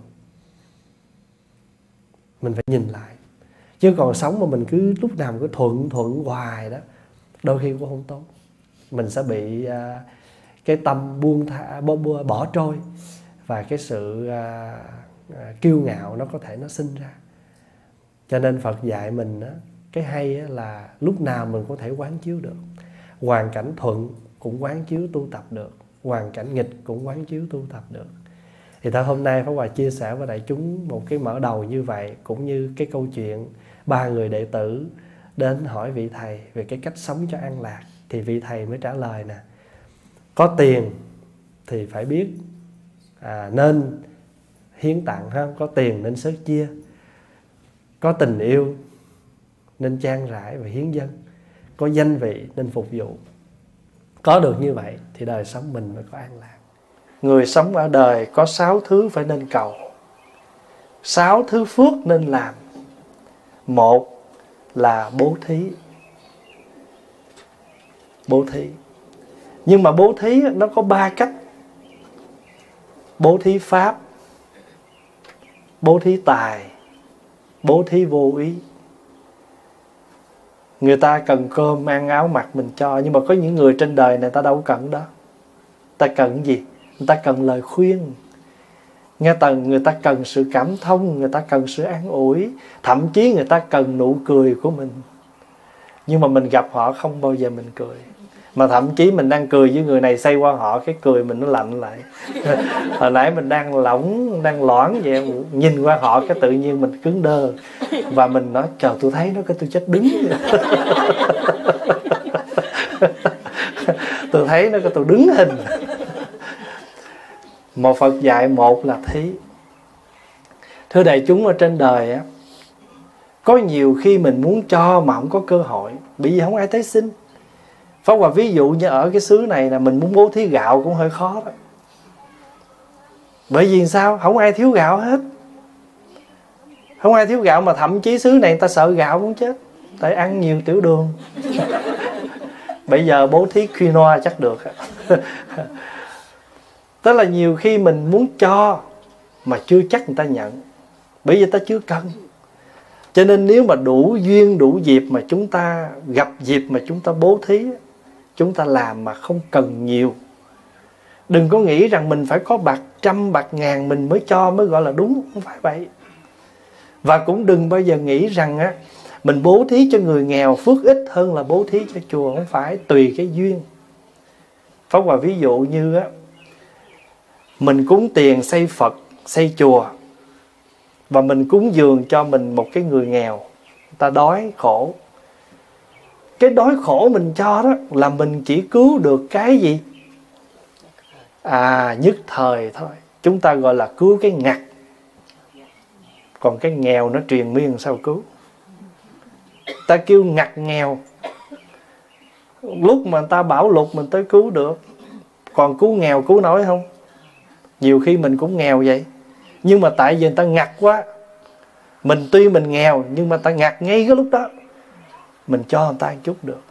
Mình phải nhìn lại. Chứ còn sống mà mình cứ lúc nào cứ thuận hoài đó, đôi khi cũng không tốt. Mình sẽ bị cái tâm bỏ trôi. Và cái sự kiêu ngạo nó có thể nó sinh ra. Cho nên Phật dạy mình đó, cái hay là lúc nào mình có thể quán chiếu được. Hoàn cảnh thuận cũng quán chiếu tu tập được, hoàn cảnh nghịch cũng quán chiếu tu tập được. Thì thôi hôm nay Pháp Hòa chia sẻ với đại chúng một cái mở đầu như vậy, cũng như cái câu chuyện 3 người đệ tử đến hỏi vị thầy về cái cách sống cho an lạc. Thì vị thầy mới trả lời nè: có tiền thì phải biết nên hiến tặng ha, có tiền nên sớt chia, có tình yêu nên chan rãi và hiến dâng, có danh vị nên phục vụ. Có được như vậy thì đời sống mình mới có an lạc. Người sống ở đời có 6 thứ phải nên cầu, 6 thứ phước nên làm. Một là bố thí. Bố thí. Nhưng mà bố thí nó có 3 cách. Bố thí pháp, bố thí tài, bố thí vô ý. Người ta cần cơm ăn áo mặc mình cho, nhưng mà có những người trên đời này ta đâu cần đó. Ta cần gì? Người ta cần lời khuyên. Người ta cần sự cảm thông, người ta cần sự an ủi, thậm chí người ta cần nụ cười của mình. Nhưng mà mình gặp họ không bao giờ mình cười. Mà thậm chí mình đang cười với người này, xoay qua họ cái cười mình nó lạnh lại. Hồi nãy mình đang loãng vậy, nhìn qua họ cái tự nhiên mình cứng đơ. Và mình nói trời, tôi thấy nó cái tôi chết đứng. Tôi thấy nó cái tôi đứng hình. Một Phật dạy một là thí. Thưa đại chúng, ở trên đời á, có nhiều khi mình muốn cho mà không có cơ hội, bởi vì không ai tới xin. Pháp Hòa ví dụ như ở cái xứ này là mình muốn bố thí gạo cũng hơi khó đó. Bởi vì sao? Không ai thiếu gạo hết. Không ai thiếu gạo, mà thậm chí xứ này người ta sợ gạo muốn chết, tại ăn nhiều tiểu đường. Bây giờ bố thí quinoa chắc được. Tức là nhiều khi mình muốn cho mà chưa chắc người ta nhận, bởi vì người ta chưa cần. Cho nên nếu mà đủ duyên đủ dịp mà chúng ta gặp dịp mà chúng ta bố thí, chúng ta làm mà không cần nhiều. Đừng có nghĩ rằng mình phải có bạc trăm bạc ngàn mình mới cho mới gọi là đúng, không phải vậy. Và cũng đừng bao giờ nghĩ rằng á, mình bố thí cho người nghèo phước ít hơn là bố thí cho chùa. Không phải, tùy cái duyên. Pháp Hòa ví dụ như á, mình cúng tiền xây Phật, xây chùa, và mình cúng dường cho mình một cái người nghèo, người ta đói khổ. Cái đói khổ mình cho đó là mình chỉ cứu được cái gì? Nhất thời thôi. Chúng ta gọi là cứu cái ngặt. Còn cái nghèo nó triền miên sao cứu? Ta kêu ngặt nghèo, lúc mà người ta bão lụt mình tới cứu được. Còn cứu nghèo cứu nổi không? Nhiều khi mình cũng nghèo vậy, nhưng mà tại vì người ta ngặt quá. Mình tuy mình nghèo nhưng mà ta ngặt ngay cái lúc đó, mình cho người ta một chút được.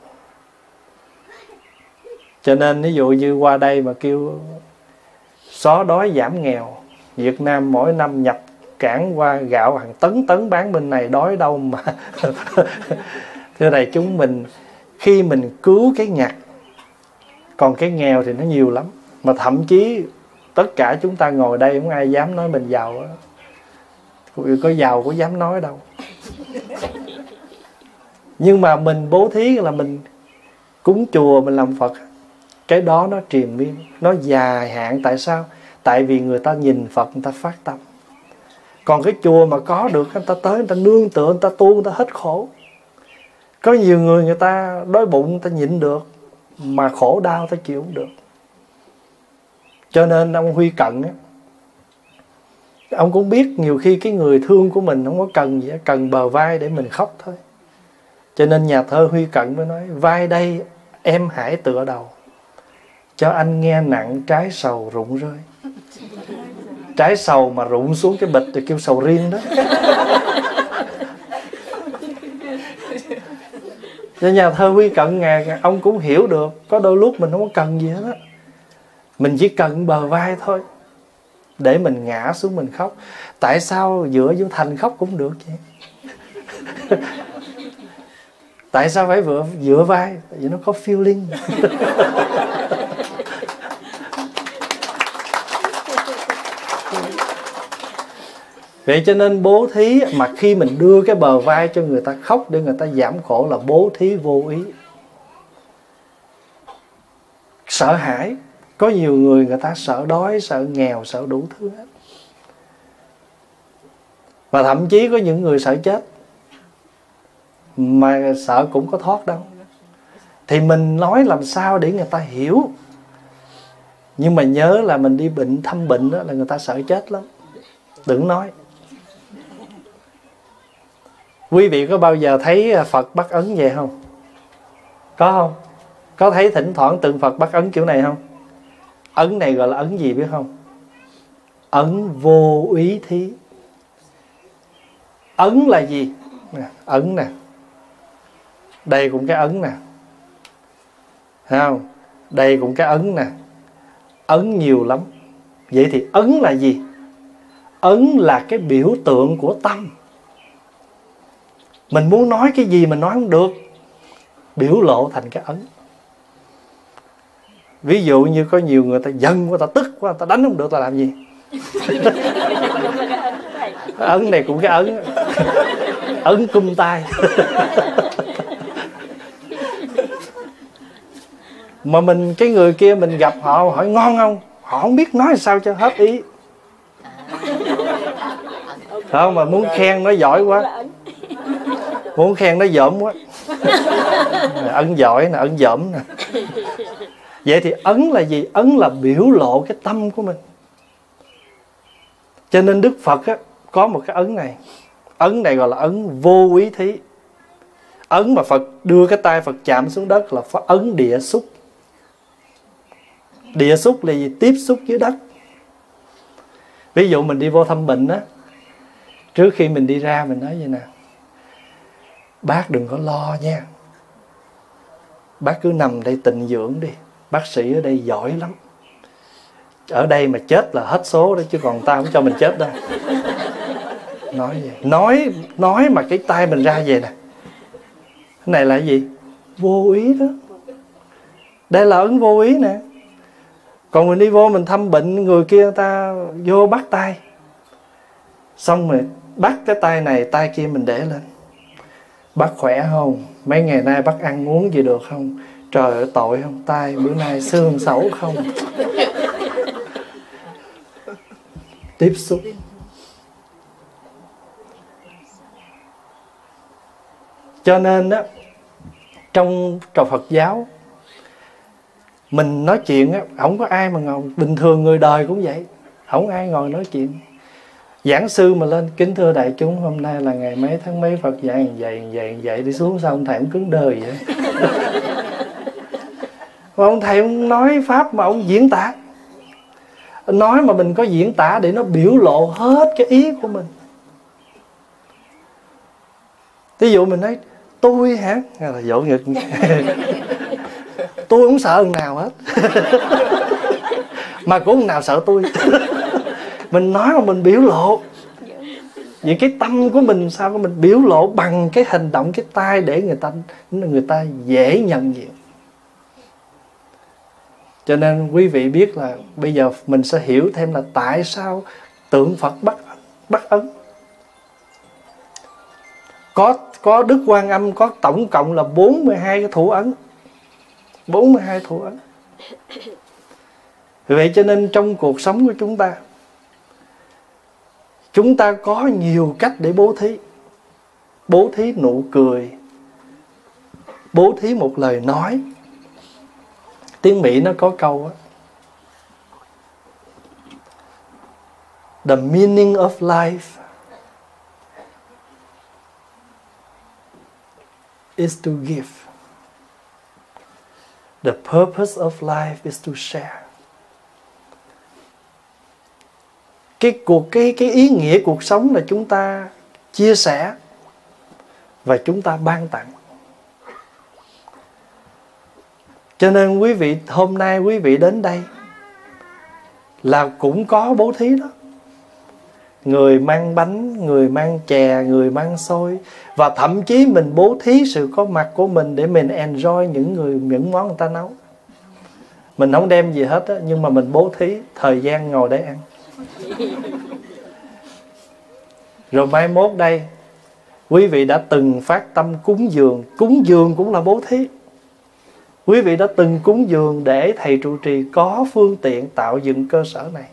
Cho nên ví dụ như qua đây mà kêu xóa đói giảm nghèo, Việt Nam mỗi năm nhập cảng qua gạo hàng tấn tấn bán bên này, đói đâu mà. Thưa này, chúng mình khi mình cứu cái ngặt, còn cái nghèo thì nó nhiều lắm. Mà thậm chí tất cả chúng ta ngồi đây không ai dám nói mình giàu đó. Có giàu có dám nói đâu. Nhưng mà mình bố thí là mình cúng chùa, mình làm Phật, cái đó nó triền miên, nó dài hạn. Tại sao? Tại vì người ta nhìn Phật, người ta phát tâm. Còn cái chùa mà có được, người ta tới, người ta nương tựa, người ta tu, người ta hết khổ. Có nhiều người, người ta đói bụng, người ta nhịn được, mà khổ đau ta chịu không được. Cho nên ông Huy Cận á, ông cũng biết nhiều khi cái người thương của mình không có cần gì, cần bờ vai để mình khóc thôi. Cho nên nhà thơ Huy Cận mới nói: vai đây em hãy tựa đầu, cho anh nghe nặng trái sầu rụng rơi. Trái sầu mà rụng xuống cái bịch thì kêu sầu riêng đó. Cho nhà thơ Huy Cận ông cũng hiểu được, có đôi lúc mình không có cần gì hết á, mình chỉ cần bờ vai thôi để mình ngã xuống mình khóc. Tại sao dựa vô thành khóc cũng được vậy? Tại sao phải dựa vai? Tại vì nó có feeling. Vậy cho nên bố thí mà khi mình đưa cái bờ vai cho người ta khóc để người ta giảm khổ là bố thí vô ý. Sợ hãi. Có nhiều người, người ta sợ đói, sợ nghèo, sợ đủ thứ hết. Và thậm chí có những người sợ chết, mà sợ cũng có thoát đâu. Thì mình nói làm sao để người ta hiểu. Nhưng mà nhớ là mình đi bệnh, thăm bệnh đó, là người ta sợ chết lắm. Đừng nói. Quý vị có bao giờ thấy Phật bắt ấn vậy không? Có không? Có thấy thỉnh thoảng tượng Phật bắt ấn kiểu này không? Ấn này gọi là ấn gì biết không? Ấn vô úy thí. Ấn là gì? Ấn nè. Đây cũng cái ấn nè. Thấy không? Đây cũng cái ấn nè. Ấn nhiều lắm. Vậy thì ấn là gì? Ấn là cái biểu tượng của tâm. Mình muốn nói cái gì mình nói không được, biểu lộ thành cái ấn. Ví dụ như có nhiều người ta giận quá, ta tức quá, ta đánh không được, ta làm gì? Ấn này cũng cái ấn. Ấn cung tay. Mà mình, cái người kia mình gặp họ hỏi ngon không, họ không biết nói sao cho hết ý. Không, mà muốn khen nó giỏi quá, muốn khen nó dởm quá. Ấn giỏi nè, ấn dởm nè. Vậy thì ấn là gì? Ấn là biểu lộ cái tâm của mình. Cho nên Đức Phật á, có một cái ấn này. Ấn này gọi là ấn vô úy thí. Ấn mà Phật đưa cái tay Phật chạm xuống đất là ấn địa xúc. Địa xúc là gì? Tiếp xúc với đất. Ví dụ mình đi vô thăm bệnh á, trước khi mình đi ra mình nói vậy nè: bác đừng có lo nha, bác cứ nằm đây tịnh dưỡng đi, bác sĩ ở đây giỏi lắm, ở đây mà chết là hết số đó, chứ còn ta không cho mình chết đâu. Nói vậy. Nói mà cái tay mình ra về nè. Cái này là cái gì? Vô ý đó. Đây là ấn vô ý nè. Còn mình đi vô mình thăm bệnh, người kia ta vô bắt tay, xong rồi bắt cái tay này tay kia mình để lên. Bác khỏe không? Mấy ngày nay bác ăn uống gì được không? Trời ơi tội không? Tay bữa nay xương xấu không? Tiếp xúc. Cho nên đó, trong trò Phật giáo mình nói chuyện á, không có ai mà ngồi. Bình thường người đời cũng vậy, không ai ngồi nói chuyện. Giảng sư mà lên: kính thưa đại chúng, hôm nay là ngày mấy tháng mấy Phật dạy vậy đi xuống, sao ông thầy ông cứng đơ vậy? Mà ông thầy ông nói pháp mà ông diễn tả, nói mà mình có diễn tả để nó biểu lộ hết cái ý của mình. Ví dụ mình nói tôi hả, là vỗ ngực. Tôi không sợ thằng nào hết. Mà cũng thằng nào sợ tôi. Mình nói mà mình biểu lộ. Vậy cái tâm của mình sao của mình biểu lộ bằng cái hành động, cái tay, để người ta dễ nhận diện. Cho nên quý vị biết là bây giờ mình sẽ hiểu thêm là tại sao tượng Phật bắt ấn. Có Đức Quan Âm có tổng cộng là 42 cái thủ ấn. 42 thủ ấn. Vậy cho nên trong cuộc sống của chúng ta có nhiều cách để bố thí. Bố thí nụ cười, bố thí một lời nói. Tiếng Mỹ nó có câu á: The meaning of life is to give. The purpose of life is to share. Cái ý nghĩa cuộc sống là chúng ta chia sẻ và chúng ta ban tặng. Cho nên quý vị, hôm nay quý vị đến đây là cũng có bố thí đó. Người mang bánh, người mang chè, người mang xôi. Và thậm chí mình bố thí sự có mặt của mình để mình enjoy những món người ta nấu. Mình không đem gì hết á, nhưng mà mình bố thí thời gian ngồi để ăn. Rồi mai mốt đây, quý vị đã từng phát tâm cúng dường. Cúng dường cũng là bố thí. Quý vị đã từng cúng dường để thầy trụ trì có phương tiện tạo dựng cơ sở này.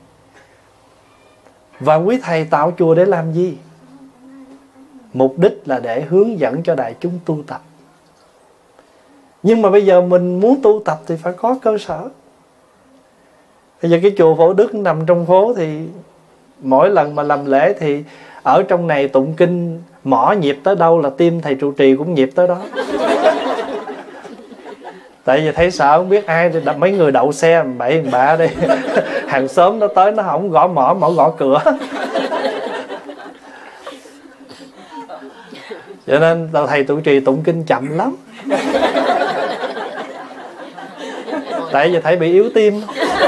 Và quý thầy tạo chùa để làm gì? Mục đích là để hướng dẫn cho đại chúng tu tập. Nhưng mà bây giờ mình muốn tu tập thì phải có cơ sở. Bây giờ cái chùa Phổ Đức nằm trong phố, thì mỗi lần mà làm lễ thì ở trong này tụng kinh, mỏ nhịp tới đâu là tim thầy trụ trì cũng nhịp tới đó. Tại vì thấy sợ không biết ai thì mấy người đậu xe bậy bạ đi. Hàng xóm nó tới nó không gõ mỏ gõ cửa. Cho nên thầy trụ trì tụng kinh chậm lắm. Tại vì thầy bị yếu tim.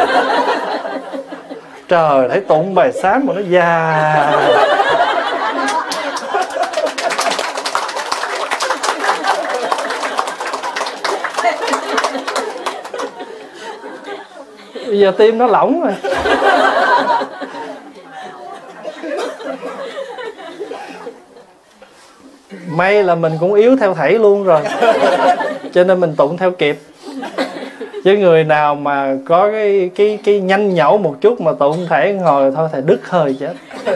Trời, thấy tụng bài sám mà nó già. Bây giờ tim nó lỏng rồi. May là mình cũng yếu theo thảy luôn rồi, cho nên mình tụng theo kịp. Chứ người nào mà có cái nhanh nhẩu một chút mà tụng thể ngồi thôi thầy đứt hơi chết.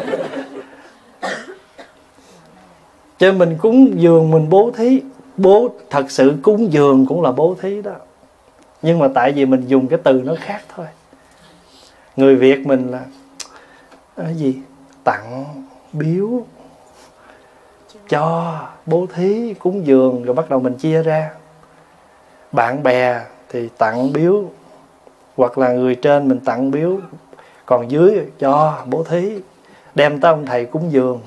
Cho nên mình cúng dường, mình bố thí. Thật sự cúng dường cũng là bố thí đó. Nhưng mà tại vì mình dùng cái từ nó khác thôi. Người Việt mình là cái gì? Tặng, biếu, cho, bố thí, cúng dường. Rồi bắt đầu mình chia ra. Bạn bè thì tặng biếu, hoặc là người trên mình tặng biếu, còn dưới cho, bố thí, đem tới ông thầy cúng dường.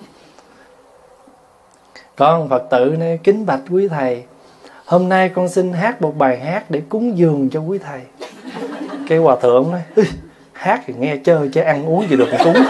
Có ông Phật tử này: kính bạch quý thầy, hôm nay con xin hát một bài hát để cúng dường cho quý thầy. Cái hòa thượng nói: hát thì nghe chơi chứ ăn uống gì được thì cúng.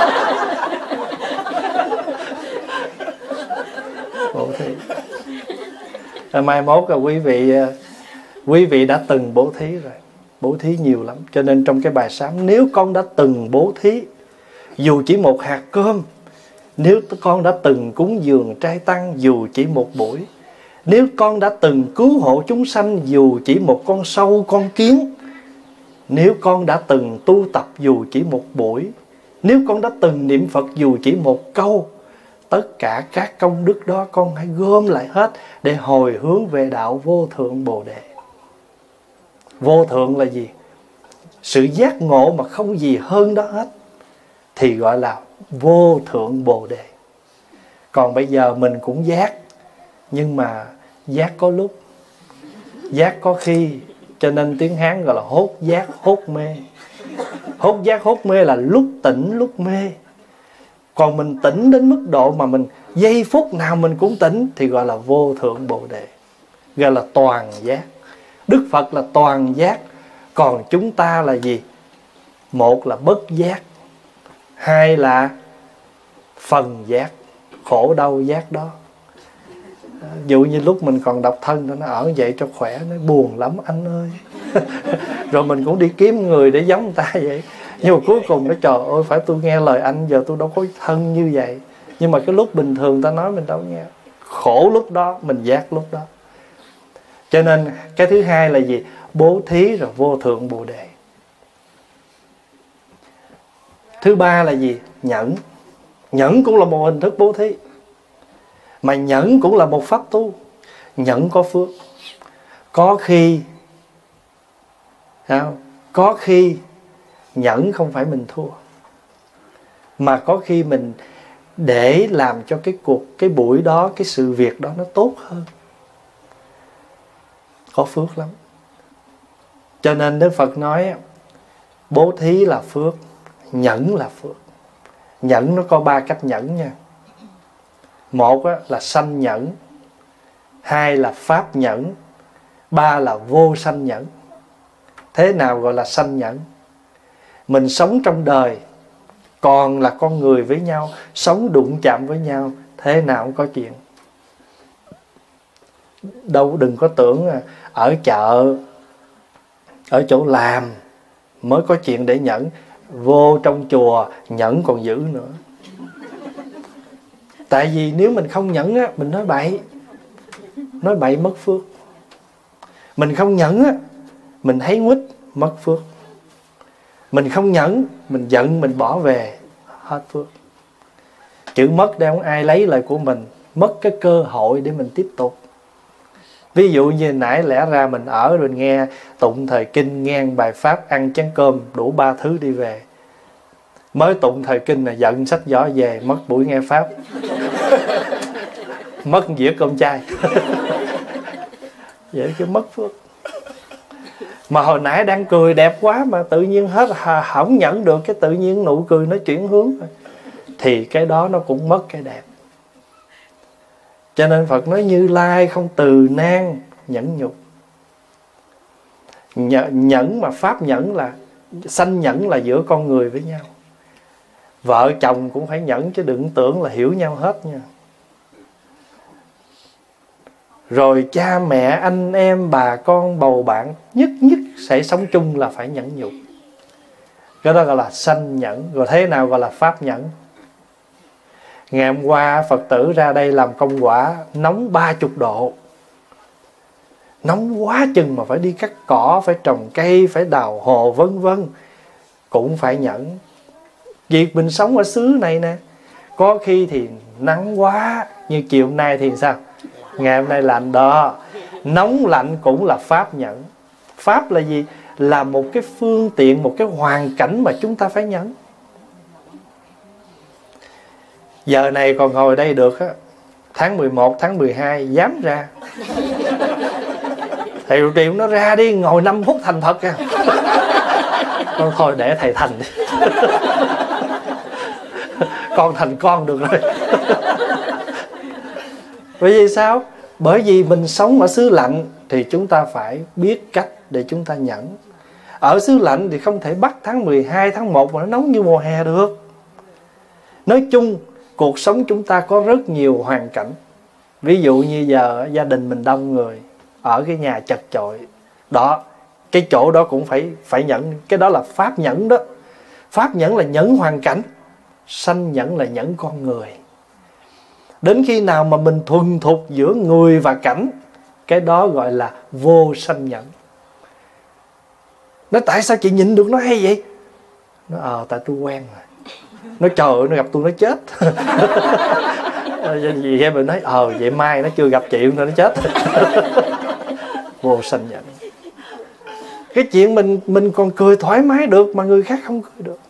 Bố thí. Mai mốt là quý vị đã từng bố thí rồi, bố thí nhiều lắm. Cho nên trong cái bài sám, nếu con đã từng bố thí dù chỉ một hạt cơm, nếu con đã từng cúng dường trai tăng dù chỉ một buổi, nếu con đã từng cứu hộ chúng sanh dù chỉ một con sâu con kiến, nếu con đã từng tu tập dù chỉ một buổi, nếu con đã từng niệm Phật dù chỉ một câu, tất cả các công đức đó con hãy gom lại hết để hồi hướng về đạo vô thượng Bồ Đề. Vô thượng là gì? Sự giác ngộ mà không gì hơn đó hết thì gọi là vô thượng Bồ Đề. Còn bây giờ mình cũng giác, nhưng mà giác có lúc, giác có khi, cho nên tiếng Hán gọi là hốt giác hốt mê. Hốt giác hốt mê là lúc tỉnh lúc mê. Còn mình tỉnh đến mức độ mà mình giây phút nào mình cũng tỉnh thì gọi là vô thượng Bồ Đề, gọi là toàn giác. Đức Phật là toàn giác. Còn chúng ta là gì? Một là bất giác, hai là phần giác, khổ đau giác đó. Dụ như lúc mình còn độc thân, nó ở vậy cho khỏe, nó buồn lắm anh ơi. Rồi mình cũng đi kiếm người để giống người ta vậy. Nhưng mà cuối cùng nó trời ơi, phải tôi nghe lời anh, giờ tôi đâu có thân như vậy. Nhưng mà cái lúc bình thường ta nói mình đâu nghe. Khổ lúc đó, mình giác lúc đó. Cho nên cái thứ hai là gì? Bố thí rồi vô thượng Bồ Đề. Thứ ba là gì? Nhẫn. Nhẫn cũng là một hình thức bố thí. Mà nhẫn cũng là một pháp tu. Nhẫn có phước. Có khi nhẫn không phải mình thua, mà có khi mình để làm cho cái buổi đó, cái sự việc đó nó tốt hơn. Có phước lắm. Cho nên Đức Phật nói bố thí là phước, nhẫn là phước. Nhẫn nó có 3 cách nhẫn nha. Một là sanh nhẫn, hai là pháp nhẫn, ba là vô sanh nhẫn. Thế nào gọi là sanh nhẫn? Mình sống trong đời, còn là con người với nhau, sống đụng chạm với nhau, thế nào cũng có chuyện. Đâu đừng có tưởng ở chợ, ở chỗ làm mới có chuyện để nhẫn. Vô trong chùa nhẫn còn dữ nữa. Tại vì nếu mình không nhẫn á, mình nói bậy. Nói bậy mất phước. Mình không nhẫn á, mình thấy nguýt mất phước. Mình không nhẫn, mình giận, mình bỏ về, hết phước. Chữ mất đây không ai lấy lại của mình, mất cái cơ hội để mình tiếp tục. Ví dụ như nãy lẽ ra mình ở rồi nghe tụng thời kinh, nghe bài pháp, ăn chén cơm, đủ 3 thứ đi về. Mới tụng thời kinh là giận sách giỏ về, mất buổi nghe pháp. Mất dĩa cơm chay. Vậy chứ mất phước. Mà hồi nãy đang cười đẹp quá mà tự nhiên hết không nhận được, cái tự nhiên nụ cười nó chuyển hướng thì cái đó nó cũng mất cái đẹp. Cho nên Phật nói Như Lai không từ nan nhẫn nhục. Nhẫn mà pháp nhẫn là sanh nhẫn là giữa con người với nhau. Vợ chồng cũng phải nhẫn chứ đừng tưởng là hiểu nhau hết nha. Rồi cha mẹ, anh em, bà con, bầu bạn nhất sẽ sống chung là phải nhẫn nhục. Cái đó gọi là sanh nhẫn. Rồi thế nào gọi là pháp nhẫn? Ngày hôm qua Phật tử ra đây làm công quả, nóng 30 độ. Nóng quá chừng mà phải đi cắt cỏ, phải trồng cây, phải đào hồ vân vân. Cũng phải nhẫn. Việc mình sống ở xứ này nè, có khi thì nắng quá, như chiều hôm nay thì sao? Ngày hôm nay lạnh đó. Nóng lạnh cũng là pháp nhẫn. Pháp là gì? Là một cái phương tiện, một cái hoàn cảnh mà chúng ta phải nhẫn. Giờ này còn ngồi đây được á, tháng 11, tháng 12 dám ra. Thầy Triệu nó ra đi, ngồi 5 phút thành Phật à. Con thôi để thầy thành đi. Con thành con được rồi. Bởi vì sao? Bởi vì mình sống ở xứ lạnh thì chúng ta phải biết cách để chúng ta nhẫn. Ở xứ lạnh thì không thể bắt tháng 12, tháng 1 mà nó nóng như mùa hè được. Nói chung cuộc sống chúng ta có rất nhiều hoàn cảnh. Ví dụ như giờ gia đình mình đông người, ở cái nhà chật chội đó, cái chỗ đó cũng phải nhẫn. Cái đó là pháp nhẫn đó. Pháp nhẫn là nhẫn hoàn cảnh, sanh nhẫn là nhẫn con người. Đến khi nào mà mình thuần thục giữa người và cảnh, cái đó gọi là vô sanh nhẫn. Nói tại sao chị nhịn được nó hay vậy? Nó tại tôi quen rồi. Nó trời ơi, nó gặp tôi nó chết. Vì em mình nói vậy mai nó chưa gặp chị nó chết. Vô sanh nhẫn. Cái chuyện mình còn cười thoải mái được mà người khác không cười được.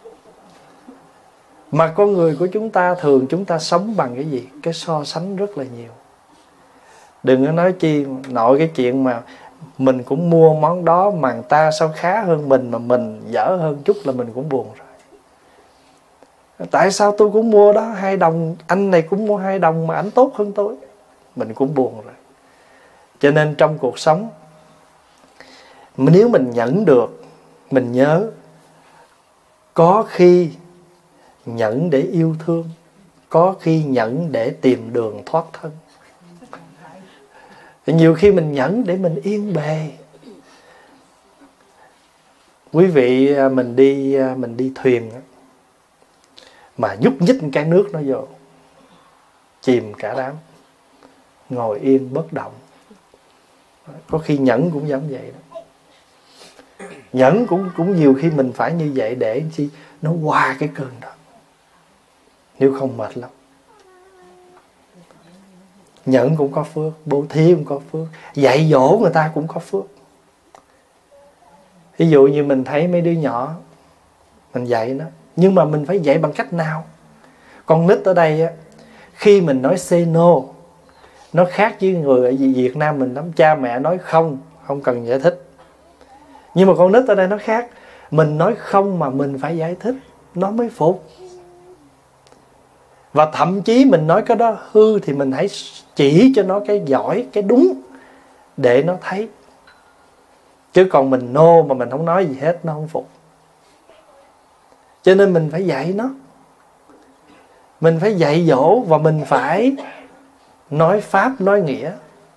Mà con người của chúng ta thường chúng ta sống bằng cái gì? Cái so sánh rất là nhiều. Đừng có nói chi nội cái chuyện mà mình cũng mua món đó mà người ta sao khá hơn mình mà mình dở hơn chút là mình cũng buồn rồi. Tại sao tôi cũng mua đó 2 đồng, anh này cũng mua 2 đồng mà anh tốt hơn tôi, mình cũng buồn rồi. Cho nên trong cuộc sống, nếu mình nhẫn được, mình nhớ có khi nhẫn để yêu thương, có khi nhẫn để tìm đường thoát thân. Nhiều khi mình nhẫn để mình yên bề. Quý vị mình đi thuyền mà nhúc nhích cái nước nó vô, chìm cả đám, ngồi yên bất động. Có khi nhẫn cũng giống vậy đó. Nhẫn cũng nhiều khi mình phải như vậy để chi nó qua cái cơn đó, nếu không mệt lắm. Nhẫn cũng có phước, bố thí cũng có phước, dạy dỗ người ta cũng có phước. Ví dụ như mình thấy mấy đứa nhỏ, mình dạy nó, nhưng mà mình phải dạy bằng cách nào? Con nít ở đây á, khi mình nói say no, nó khác với người ở Việt Nam mình lắm. Cha mẹ nói không cần giải thích. Nhưng mà con nít ở đây nó khác. Mình nói không mà mình phải giải thích, nó mới phục. Và thậm chí mình nói cái đó hư thì mình hãy chỉ cho nó cái giỏi, cái đúng để nó thấy. Chứ còn mình no mà mình không nói gì hết, nó không phục. Cho nên mình phải dạy nó, mình phải dạy dỗ và mình phải nói pháp, nói nghĩa.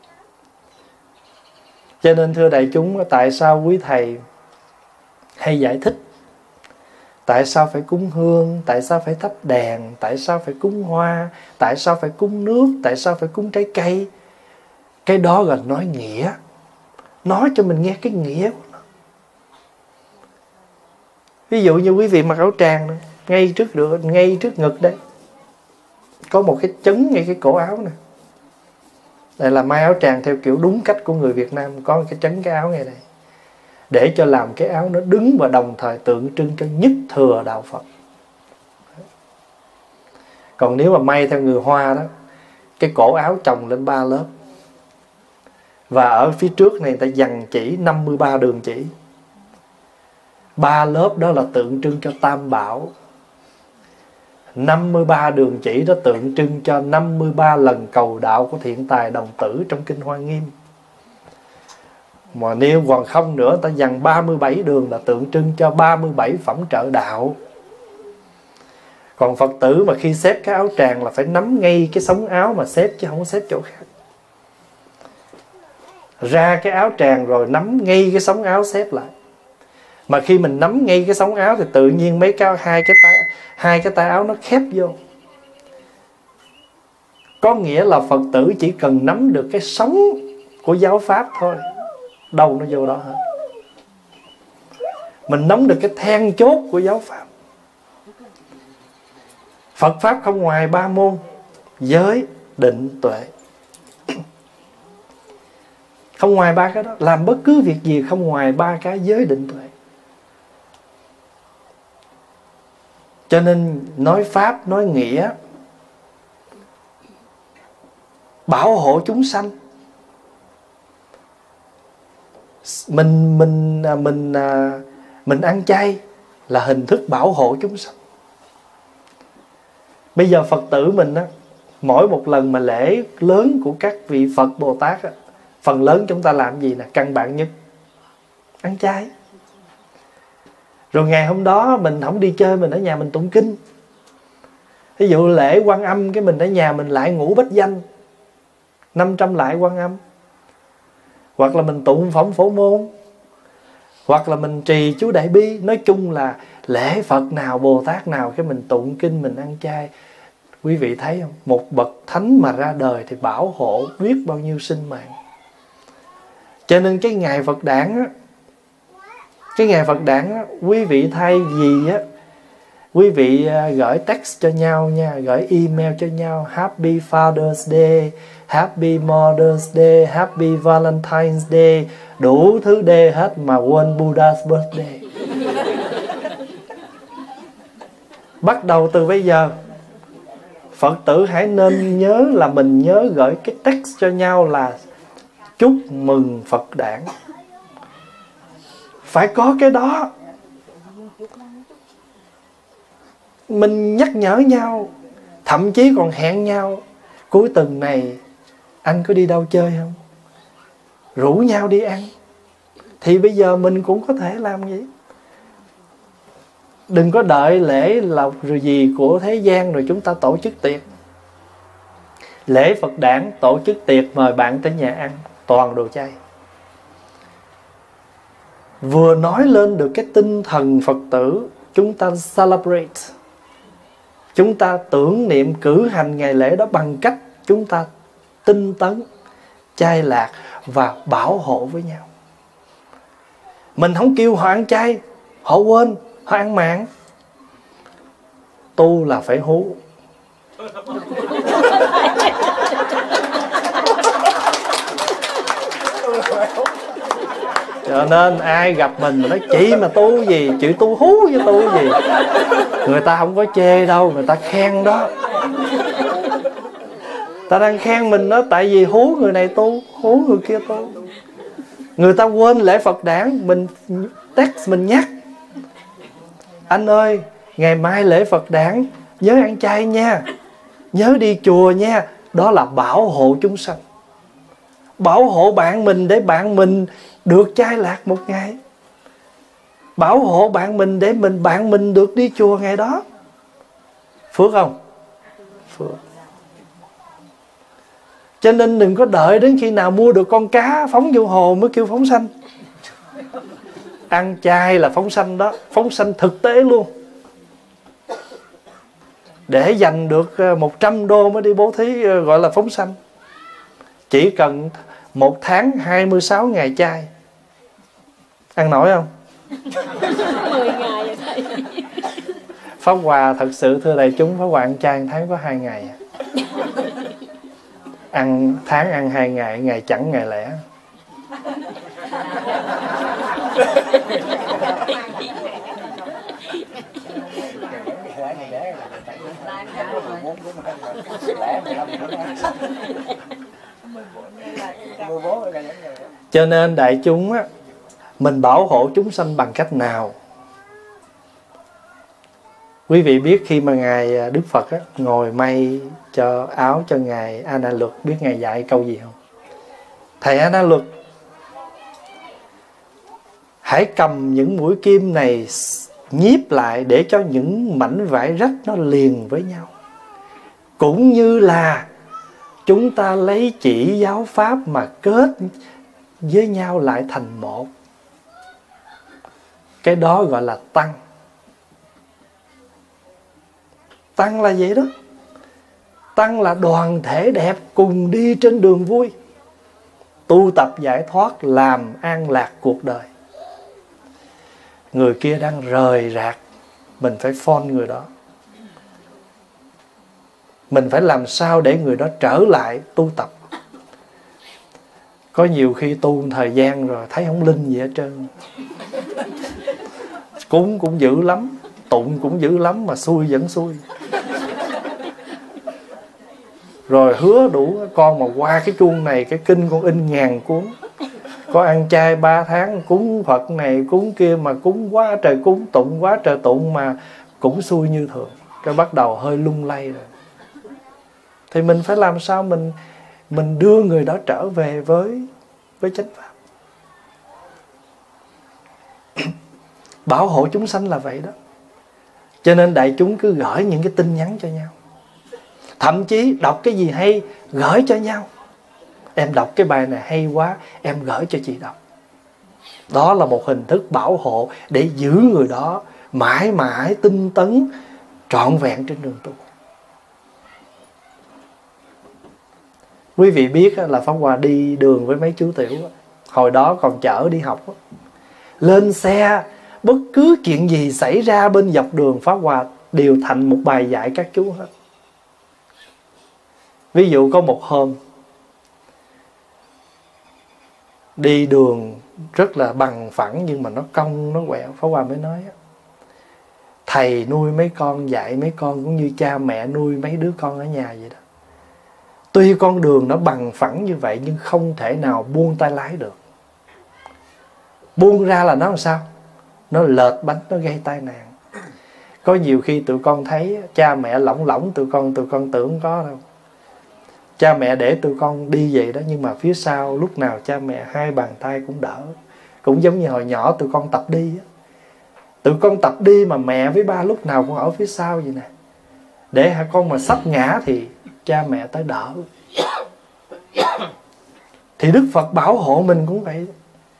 Cho nên thưa đại chúng, tại sao quý thầy hay giải thích tại sao phải cúng hương, tại sao phải thắp đèn, tại sao phải cúng hoa, tại sao phải cúng nước, tại sao phải cúng trái cây? Cái đó là nói nghĩa, nói cho mình nghe cái nghĩa của nó. Ví dụ như quý vị mặc áo tràng này, ngay trước ngực đây có một cái chấn ngay cái cổ áo này. Đây là may áo tràng theo kiểu đúng cách của người Việt Nam, có cái chấn cái áo ngay đây, để cho làm cái áo nó đứng và đồng thời tượng trưng cho nhất thừa đạo Phật. Còn nếu mà may theo người Hoa đó, cái cổ áo chồng lên 3 lớp, và ở phía trước này người ta dằn chỉ 53 đường chỉ. 3 lớp đó là tượng trưng cho Tam Bảo. 53 đường chỉ đó tượng trưng cho 53 lần cầu đạo của Thiện Tài Đồng Tử trong Kinh Hoa Nghiêm. Mà nếu còn không nữa, ta dằn 37 đường là tượng trưng cho 37 phẩm trợ đạo. Còn Phật tử mà khi xếp cái áo tràng là phải nắm ngay cái sống áo mà xếp, chứ không có xếp chỗ khác. Ra cái áo tràng rồi nắm ngay cái sống áo xếp lại. Mà khi mình nắm ngay cái sống áo thì tự nhiên hai cái tay áo nó khép vô. Có nghĩa là Phật tử chỉ cần nắm được cái sống của giáo pháp thôi, đâu nó vô đó hết. Mình nắm được cái then chốt của giáo pháp. Phật pháp không ngoài 3 môn: giới, định, tuệ. Không ngoài 3 cái đó. Làm bất cứ việc gì không ngoài 3 cái giới, định, tuệ. Cho nên nói pháp, nói nghĩa, bảo hộ chúng sanh. Mình ăn chay là hình thức bảo hộ chúng sanh. Bây giờ Phật tử mình á, mỗi một lần mà lễ lớn của các vị Phật Bồ Tát á, phần lớn chúng ta làm gì nè? Căn bản nhất ăn chay. Rồi ngày hôm đó mình không đi chơi, mình ở nhà mình tụng kinh. Ví dụ lễ Quan Âm, cái mình ở nhà mình lại ngũ bách danh 500 lại Quan Âm. Hoặc là mình tụng Phẩm Phổ Môn, hoặc là mình trì chú Đại Bi. Nói chung là lễ Phật nào, Bồ Tát nào, cái mình tụng kinh, mình ăn chay. Quý vị thấy không? Một bậc thánh mà ra đời thì bảo hộ biết bao nhiêu sinh mạng. Cho nên cái ngày Phật đản á, cái ngày Phật đản á, quý vị thay vì á, quý vị gửi text cho nhau nha, gửi email cho nhau, Happy Father's Day, Happy Mother's Day, Happy Valentine's Day, đủ thứ day hết mà quên Buddha's birthday. Bắt đầu từ bây giờ, Phật tử hãy nên nhớ là mình nhớ gửi cái text cho nhau là chúc mừng Phật đản. Phải có cái đó. Mình nhắc nhở nhau, thậm chí còn hẹn nhau cuối tuần này anh có đi đâu chơi không? Rủ nhau đi ăn. Thì bây giờ mình cũng có thể làm vậy. Đừng có đợi lễ lộc rồi gì của thế gian rồi chúng ta tổ chức tiệc. Lễ Phật đản tổ chức tiệc mời bạn tới nhà ăn, toàn đồ chay. Vừa nói lên được cái tinh thần Phật tử, chúng ta celebrate, chúng ta tưởng niệm cử hành ngày lễ đó bằng cách chúng ta tinh tấn, chay lạc và bảo hộ với nhau. Mình không kêu họ ăn chay, họ quên, họ ăn mặn. Tu là phải hú. Cho nên ai gặp mình mà nói chị mà tu gì, chị tu hú với tu gì, người ta không có chê đâu, người ta khen đó. Ta đang khen mình đó, tại vì hú người này tu, hú người kia tu. Người ta quên lễ Phật đản, mình text mình nhắc, anh ơi ngày mai lễ Phật đản nhớ ăn chay nha, nhớ đi chùa nha. Đó là bảo hộ chúng sanh, bảo hộ bạn mình để bạn mình được chay lạc một ngày, bảo hộ bạn mình để bạn mình được đi chùa ngày đó. Phước không? Phước. Cho nên đừng có đợi đến khi nào mua được con cá phóng vô hồ mới kêu phóng sanh. Ăn chay là phóng sanh đó, phóng sanh thực tế luôn. Để dành được 100 đô mới đi bố thí gọi là phóng sanh. Chỉ cần 1 tháng 26 ngày chay. Ăn nổi không? 10 ngày rồi thầy. Pháp Hòa thật sự thưa đại chúng, Pháp Hòa ăn chay 1 tháng có 2 ngày. Tháng ăn 2 ngày, ngày chẳng ngày lẻ. Cho nên đại chúng á, mình bảo hộ chúng sanh bằng cách nào? Quý vị biết khi mà Ngài Đức Phật á, ngồi may cho áo cho Ngài A Na Luật, biết Ngài dạy câu gì không? Thầy A Na Luật, hãy cầm những mũi kim này nhíp lại để cho những mảnh vải rách nó liền với nhau. Cũng như là chúng ta lấy chỉ giáo pháp mà kết với nhau lại thành một. Cái đó gọi là tăng. Tăng là vậy đó. Tăng là đoàn thể đẹp cùng đi trên đường vui, tu tập giải thoát, làm an lạc cuộc đời. Người kia đang rời rạc, mình phải phone người đó. Mình phải làm sao để người đó trở lại tu tập. Có nhiều khi tu một thời gian rồi thấy không linh gì hết trơn. Cúng cũng dữ lắm, tụng cũng dữ lắm mà xui vẫn xui. Rồi hứa đủ con mà qua cái chuông này, cái kinh con in 1000 cuốn. Có ăn chay 3 tháng, cúng Phật này cúng kia, mà cúng quá trời cúng, tụng quá trời tụng mà cũng xui như thường. Cái bắt đầu hơi lung lay rồi. Thì mình phải làm sao mình đưa người đó trở về với chánh pháp. Bảo hộ chúng sanh là vậy đó. Cho nên đại chúng cứ gửi những cái tin nhắn cho nhau. Thậm chí đọc cái gì hay gửi cho nhau. Em đọc cái bài này hay quá, em gửi cho chị đọc. Đó là một hình thức bảo hộ để giữ người đó mãi mãi tinh tấn, trọn vẹn trên đường tu. Quý vị biết là Pháp Hòa đi đường với mấy chú tiểu, hồi đó còn chở đi học. Lên xe, bất cứ chuyện gì xảy ra bên dọc đường, Pháp Hòa đều thành một bài dạy các chú hết. Ví dụ có một hôm đi đường rất là bằng phẳng nhưng mà nó cong, nó quẹo, Pháp Hòa mới nói thầy nuôi mấy con, dạy mấy con cũng như cha mẹ nuôi mấy đứa con ở nhà vậy đó. Tuy con đường nó bằng phẳng như vậy nhưng không thể nào buông tay lái được. Buông ra là nó làm sao? Nó lệch bánh, nó gây tai nạn. Có nhiều khi tụi con thấy cha mẹ lỏng lỏng, tụi con tưởng có đâu. Cha mẹ để tụi con đi vậy đó, nhưng mà phía sau lúc nào cha mẹ hai bàn tay cũng đỡ. Cũng giống như hồi nhỏ tụi con tập đi á. Tụi con tập đi mà mẹ với ba lúc nào cũng ở phía sau vậy nè. Để hả con mà sắp ngã thì cha mẹ tới đỡ. Thì Đức Phật bảo hộ mình cũng vậy.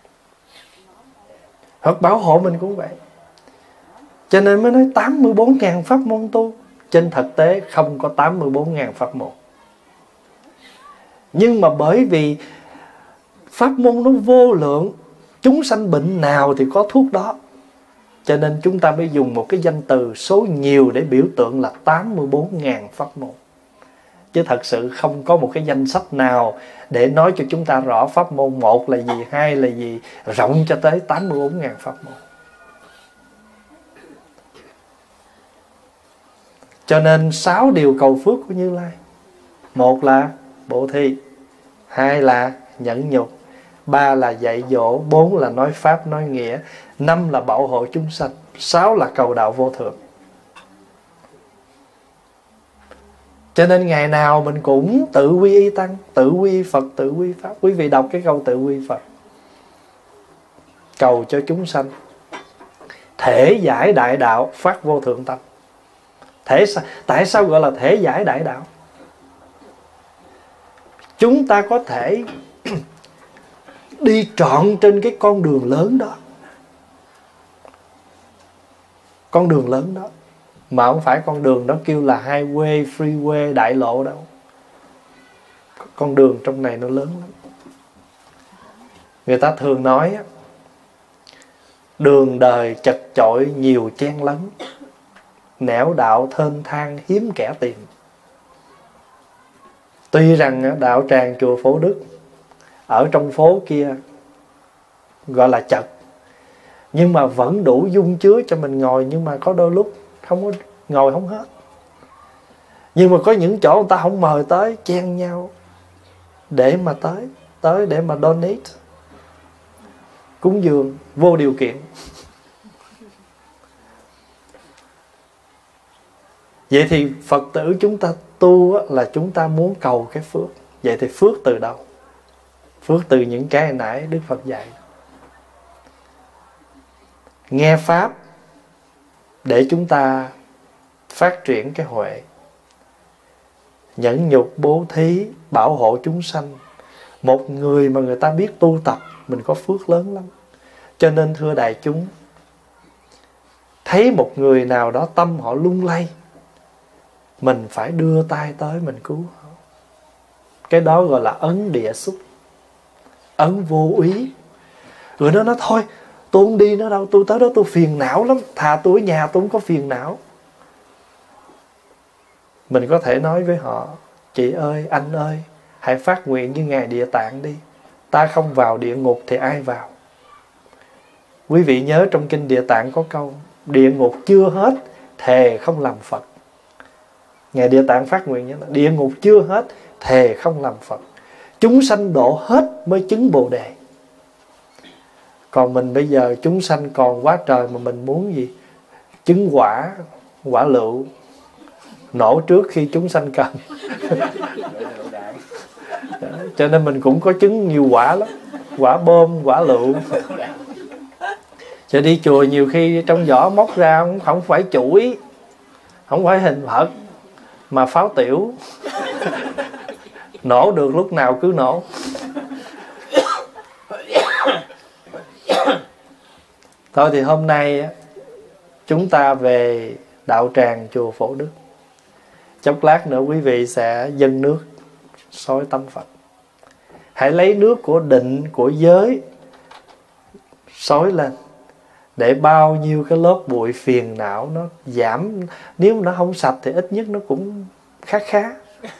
Phật bảo hộ mình cũng vậy. Cho nên mới nói 84.000 pháp môn tu. Trên thực tế không có 84.000 pháp môn. Nhưng mà bởi vì pháp môn nó vô lượng, chúng sanh bệnh nào thì có thuốc đó, cho nên chúng ta mới dùng một cái danh từ số nhiều để biểu tượng là 84.000 pháp môn. Chứ thật sự không có một cái danh sách nào để nói cho chúng ta rõ pháp môn 1 là gì, 2 là gì, rộng cho tới 84.000 pháp môn. Cho nên 6 điều cầu phước của Như Lai. 1 là bố thí, 2 là nhẫn nhục, 3 là dạy dỗ, 4 là nói pháp nói nghĩa, 5 là bảo hộ chúng sanh, 6 là cầu đạo vô thượng. Cho nên ngày nào mình cũng tự quy y tăng, tự quy y Phật, tự quy y Pháp. Quý vị đọc cái câu tự quy y Phật, cầu cho chúng sanh thể giải đại đạo, phát vô thượng tâm. Tại sao gọi là thể giải đại đạo? Chúng ta có thể đi trọn trên cái con đường lớn đó. Con đường lớn đó. Mà không phải con đường đó kêu là highway, freeway, đại lộ đâu. Con đường trong này nó lớn lắm. Người ta thường nói đường đời chật chội nhiều chen lấn, nẻo đạo thênh thang hiếm kẻ tìm. Tuy rằng đạo tràng chùa Phổ Đức ở trong phố kia gọi là chật, nhưng mà vẫn đủ dung chứa cho mình ngồi. Nhưng mà có đôi lúc không có ngồi không hết. Nhưng mà có những chỗ người ta không mời tới, chen nhau để mà tới để mà donate, cúng dường vô điều kiện. Vậy thì Phật tử chúng ta tu là chúng ta muốn cầu cái phước. Vậy thì phước từ đâu? Phước từ những cái hồi nãy Đức Phật dạy. Nghe Pháp để chúng ta phát triển cái huệ, nhẫn nhục, bố thí, bảo hộ chúng sanh. Một người mà người ta biết tu tập, mình có phước lớn lắm. Cho nên thưa đại chúng, thấy một người nào đó tâm họ lung lay, mình phải đưa tay tới mình cứu họ. Cái đó gọi là ấn địa xúc, ấn vô úy. Rồi nó nói thôi, tôi không đi nữa đâu, tôi tới đó tôi phiền não lắm, thà tôi ở nhà tôi không có phiền não. Mình có thể nói với họ, chị ơi, anh ơi, hãy phát nguyện như Ngài Địa Tạng đi. Ta không vào địa ngục thì ai vào? Quý vị nhớ trong kinh Địa Tạng có câu, địa ngục chưa hết, thề không làm Phật. Ngài Địa Tạng phát nguyện như thế, địa ngục chưa hết, thề không làm Phật. Chúng sanh độ hết mới chứng Bồ Đề. Còn mình bây giờ chúng sanh còn quá trời mà mình muốn gì? Chứng quả lựu, nổ trước khi chúng sanh cần. Cho nên mình cũng có chứng nhiều quả lắm, quả bom, quả lựu. Chứ đi chùa nhiều khi trong giỏ móc ra không phải chuỗi, không phải hình Phật, mà pháo tiểu. Nổ được lúc nào cứ nổ. Thôi thì hôm nay chúng ta về đạo tràng chùa Phổ Đức. Chốc lát nữa quý vị sẽ dâng nước soi tâm Phật. Hãy lấy nước của định, của giới soi lên, để bao nhiêu cái lớp bụi phiền não nó giảm. Nếu mà nó không sạch thì ít nhất nó cũng khá khá.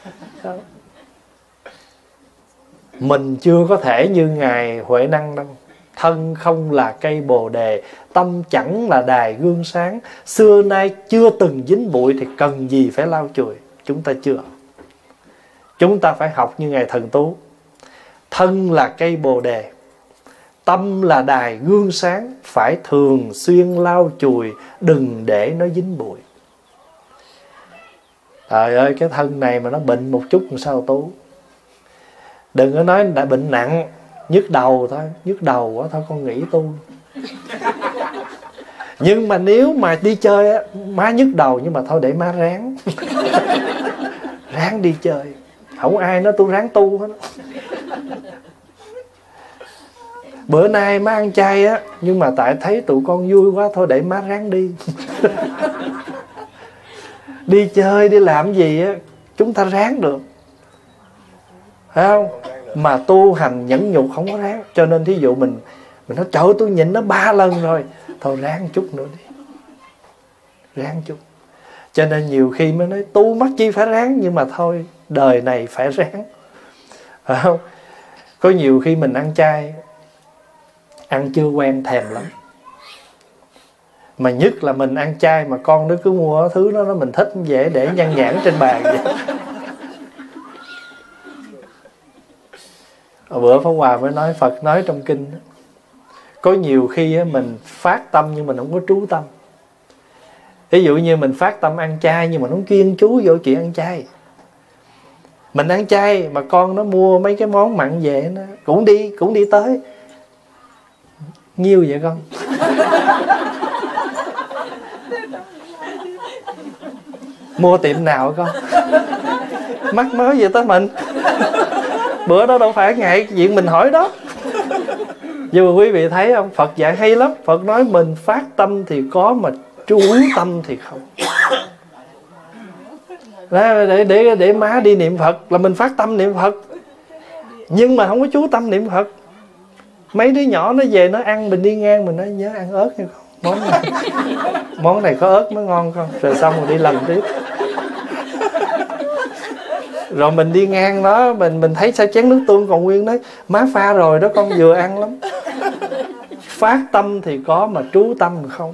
Mình chưa có thể như Ngài Huệ Năng đâu. Thân không là cây bồ đề, tâm chẳng là đài gương sáng. Xưa nay chưa từng dính bụi thì cần gì phải lau chùi. Chúng ta chưa. Chúng ta phải học như Ngài Thần Tú. Thân là cây bồ đề, tâm là đài gương sáng. Phải thường xuyên lau chùi, đừng để nó dính bụi. Trời ơi, cái thân này mà nó bệnh một chút làm sao Tú. Đừng có nói đã bệnh nặng, nhức đầu thôi. Nhức đầu quá thôi con nghỉ tu. Nhưng mà nếu mà đi chơi á, má nhức đầu, nhưng mà thôi để má ráng. Ráng đi chơi. Không ai nói tôi ráng tu hết. Bữa nay má ăn chay á, nhưng mà tại thấy tụi con vui quá, thôi để má ráng đi. Đi chơi, đi làm gì á, chúng ta ráng được, phải không? Mà tu hành nhẫn nhục không có ráng. Cho nên thí dụ mình nói trời ơi, tôi nhịn nó 3 lần rồi, thôi ráng chút nữa đi, ráng chút. Cho nên nhiều khi mới nói tu mắc chi phải ráng, nhưng mà thôi đời này phải ráng, phải không? Có nhiều khi mình ăn chay, ăn chưa quen thèm lắm. Mà nhất là mình ăn chay mà con nó cứ mua thứ đó mình thích, dễ để nhăn nhản trên bàn vậy. Bữa Pháp Hòa mới nói, Phật nói trong kinh, có nhiều khi mình phát tâm nhưng mình không có trú tâm. Ví dụ như mình phát tâm ăn chay nhưng mà nó không kiêng chú vô chuyện ăn chay. Mình ăn chay mà con nó mua mấy cái món mặn về, nó cũng đi tới. Nhiêu vậy con? Mua tiệm nào con? Mắc mới vậy tới mình. Bữa đó đâu phải ngại chuyện mình hỏi đó. Nhưng mà quý vị thấy không, Phật dạy hay lắm. Phật nói mình phát tâm thì có, mà trú tâm thì không. Đó, để má đi niệm Phật là mình phát tâm niệm Phật, nhưng mà không có chú tâm niệm Phật. Mấy đứa nhỏ nó về nó ăn, mình đi ngang mình nói nhớ ăn ớt nha con, món này có ớt mới ngon con. Rồi xong rồi đi lần tiếp. Rồi mình đi ngang đó, mình thấy sao chén nước tương còn nguyên, nói má pha rồi đó con, vừa ăn lắm. Phát tâm thì có mà trú tâm không.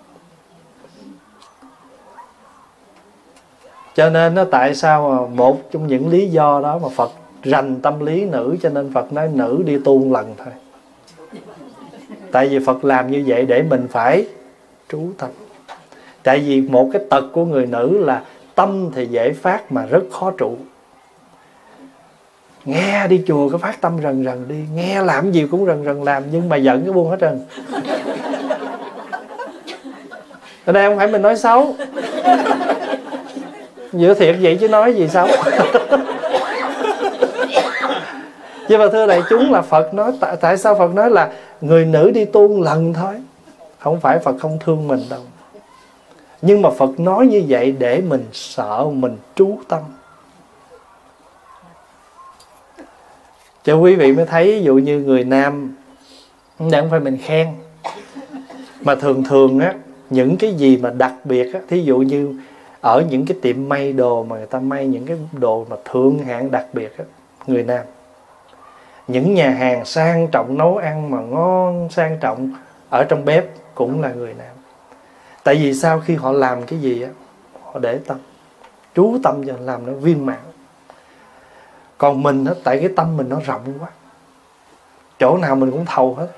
Cho nên nó tại sao mà một trong những lý do đó mà Phật rành tâm lý nữ, cho nên Phật nói nữ đi tu một lần thôi. Tại vì Phật làm như vậy để mình phải trú tâm. Tại vì một cái tật của người nữ là tâm thì dễ phát mà rất khó trụ. Nghe đi chùa có phát tâm rần rần đi, nghe làm gì cũng rần rần làm, nhưng mà giận cái buông hết trơn. Ở đây không phải mình nói xấu, giữa thiệt vậy chứ nói gì xấu. Nhưng mà thưa đại chúng là Phật nói, tại sao Phật nói là người nữ đi tu một lần thôi? Không phải Phật không thương mình đâu, nhưng mà Phật nói như vậy để mình sợ, mình trú tâm. Cho quý vị mới thấy, ví dụ như người nam, không phải mình khen, mà thường thường á, những cái gì mà đặc biệt á, thí dụ như ở những cái tiệm may đồ mà người ta may những cái đồ mà thượng hạng đặc biệt á, người nam. Những nhà hàng sang trọng nấu ăn mà ngon sang trọng ở trong bếp cũng là người nam. Tại vì sau khi họ làm cái gì á, họ để tâm, chú tâm cho làm nó viên mãn. Còn mình á, tại cái tâm mình nó rộng quá, chỗ nào mình cũng thầu hết.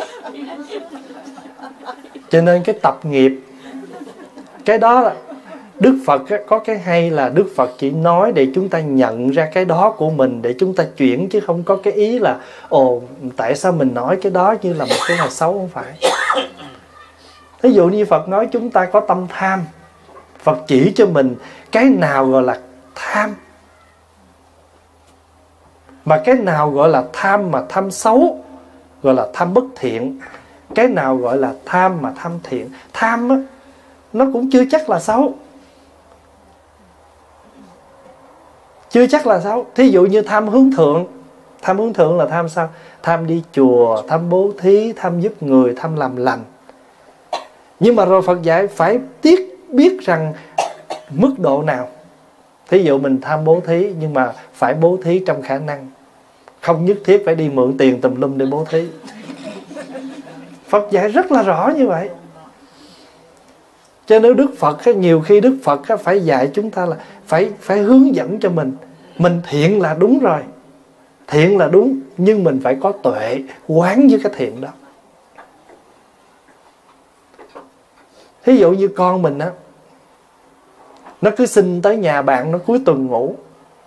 Cho nên cái tập nghiệp, cái đó Đức Phật á, có cái hay là Đức Phật chỉ nói để chúng ta nhận ra cái đó của mình, để chúng ta chuyển, chứ không có cái ý là ồ tại sao mình nói cái đó như là một cái là xấu, không phải. Ví dụ như Phật nói chúng ta có tâm tham, Phật chỉ cho mình cái nào gọi là tham, mà cái nào gọi là tham mà tham xấu, gọi là tham bất thiện. Cái nào gọi là tham mà tham thiện. Tham á, nó cũng chưa chắc là xấu, chưa chắc là xấu. Thí dụ như tham hướng thượng. Tham hướng thượng là tham sao? Tham đi chùa, tham bố thí, tham giúp người, tham làm lành. Nhưng mà rồi Phật dạy phải biết rằng mức độ nào. Thí dụ mình tham bố thí, nhưng mà phải bố thí trong khả năng, không nhất thiết phải đi mượn tiền tùm lum để bố thí. Phật dạy rất là rõ như vậy. Cho nên Đức Phật, nhiều khi Đức Phật phải dạy chúng ta là phải hướng dẫn cho mình. Mình thiện là đúng rồi, thiện là đúng, nhưng mình phải có tuệ quán với cái thiện đó. Thí dụ như con mình á, nó cứ xin tới nhà bạn nó cuối tuần ngủ.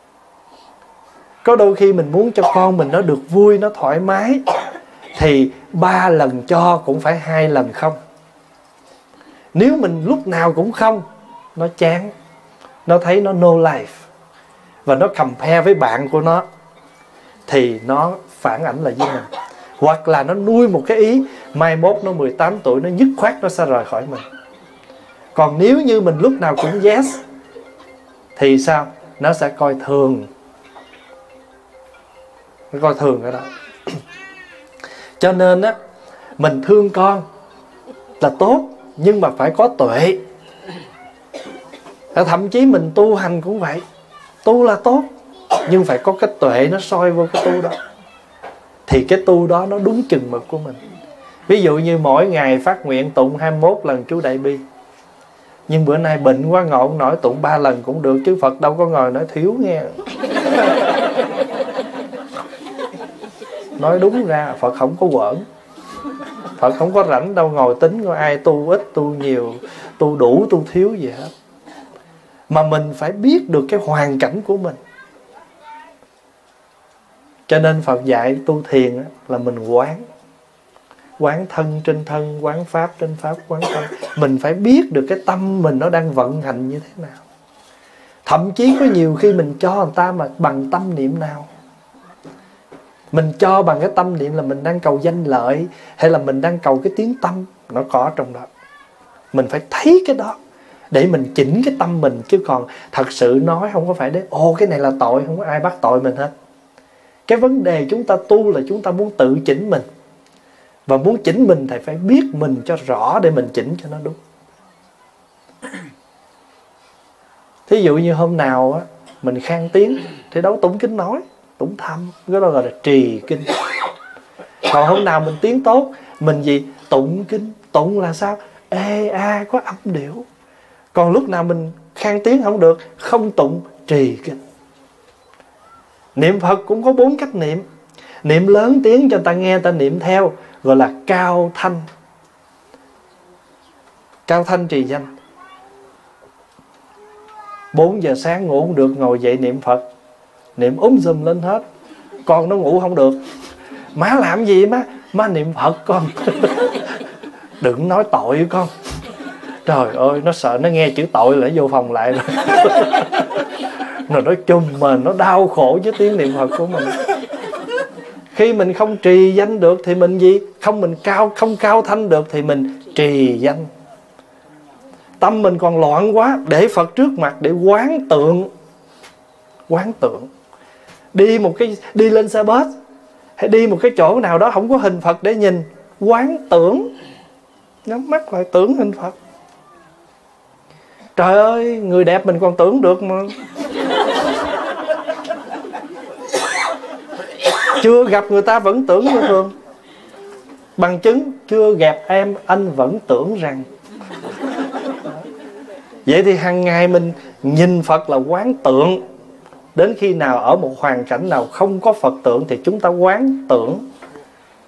Có đôi khi mình muốn cho con mình nó được vui, nó thoải mái, thì 3 lần cho cũng phải 2 lần không. Nếu mình lúc nào cũng không, nó chán, nó thấy nó no life, và nó compare với bạn của nó, thì nó phản ảnh là với mình. Hoặc là nó nuôi một cái ý, mai mốt nó 18 tuổi nó dứt khoát nó sẽ rời khỏi mình. Còn nếu như mình lúc nào cũng yes, thì sao? Nó sẽ coi thường. Nó coi thường cái đó. Cho nên á, mình thương con là tốt, nhưng mà phải có tuệ. Thậm chí mình tu hành cũng vậy. Tu là tốt, nhưng phải có cái tuệ nó soi vô cái tu đó, thì cái tu đó nó đúng chừng mực của mình. Ví dụ như mỗi ngày phát nguyện tụng 21 lần chú Đại Bi, nhưng bữa nay bệnh quá ngồi không nổi, tụng 3 lần cũng được, chứ Phật đâu có ngồi nói thiếu nghe. Nói đúng ra Phật không có quẩn, Phật không có rảnh đâu ngồi tính coi ai tu ít, tu nhiều, tu đủ, tu thiếu gì hết. Mà mình phải biết được cái hoàn cảnh của mình. Cho nên Phật dạy tu thiền là mình quán thân trên thân, quán pháp trên pháp, quán thân. Mình phải biết được cái tâm mình nó đang vận hành như thế nào. Thậm chí có nhiều khi mình cho người ta mà bằng tâm niệm nào. Mình cho bằng cái tâm niệm là mình đang cầu danh lợi, hay là mình đang cầu cái tiếng tâm, nó có trong đó. Mình phải thấy cái đó để mình chỉnh cái tâm mình. Chứ còn thật sự nói không có phải đấy, ồ cái này là tội, không có ai bắt tội mình hết. Cái vấn đề chúng ta tu là chúng ta muốn tự chỉnh mình. Và muốn chỉnh mình thì phải biết mình cho rõ để mình chỉnh cho nó đúng. Thí dụ như hôm nào á, mình khang tiếng thì đâu tụng kinh nói, tụng thầm, cái đó gọi là trì kinh. Còn hôm nào mình tiếng tốt, mình gì? Tụng kinh. Tụng là sao? Ê a có âm điệu. Còn lúc nào mình khang tiếng không được, không tụng, trì kinh. Niệm Phật cũng có 4 cách niệm. Niệm lớn tiếng cho người ta nghe, người ta niệm theo, gọi là cao thanh. Cao thanh trì danh. 4 giờ sáng ngủ không được, ngồi dậy niệm Phật, niệm sùm lên hết. Con nó ngủ không được, má làm gì má? Má niệm Phật con. Đừng nói tội với con. Trời ơi, nó sợ nó nghe chữ tội là vô phòng lại rồi. Rồi nó chung mà nó đau khổ với tiếng niệm Phật của mình. Khi mình không trì danh được thì mình gì? Không cao thanh được thì mình trì danh. Tâm mình còn loạn quá, để Phật trước mặt để quán tượng. Quán tượng. Đi lên xe bus, hay đi một cái chỗ nào đó không có hình Phật để nhìn, quán tưởng. Nhắm mắt lại tưởng hình Phật. Trời ơi, người đẹp mình còn tưởng được mà. Chưa gặp người ta vẫn tưởng như thường. Bằng chứng chưa gặp em, anh vẫn tưởng rằng. Vậy thì hàng ngày mình nhìn Phật là quán tượng. Đến khi nào ở một hoàn cảnh nào không có Phật tượng thì chúng ta quán tưởng.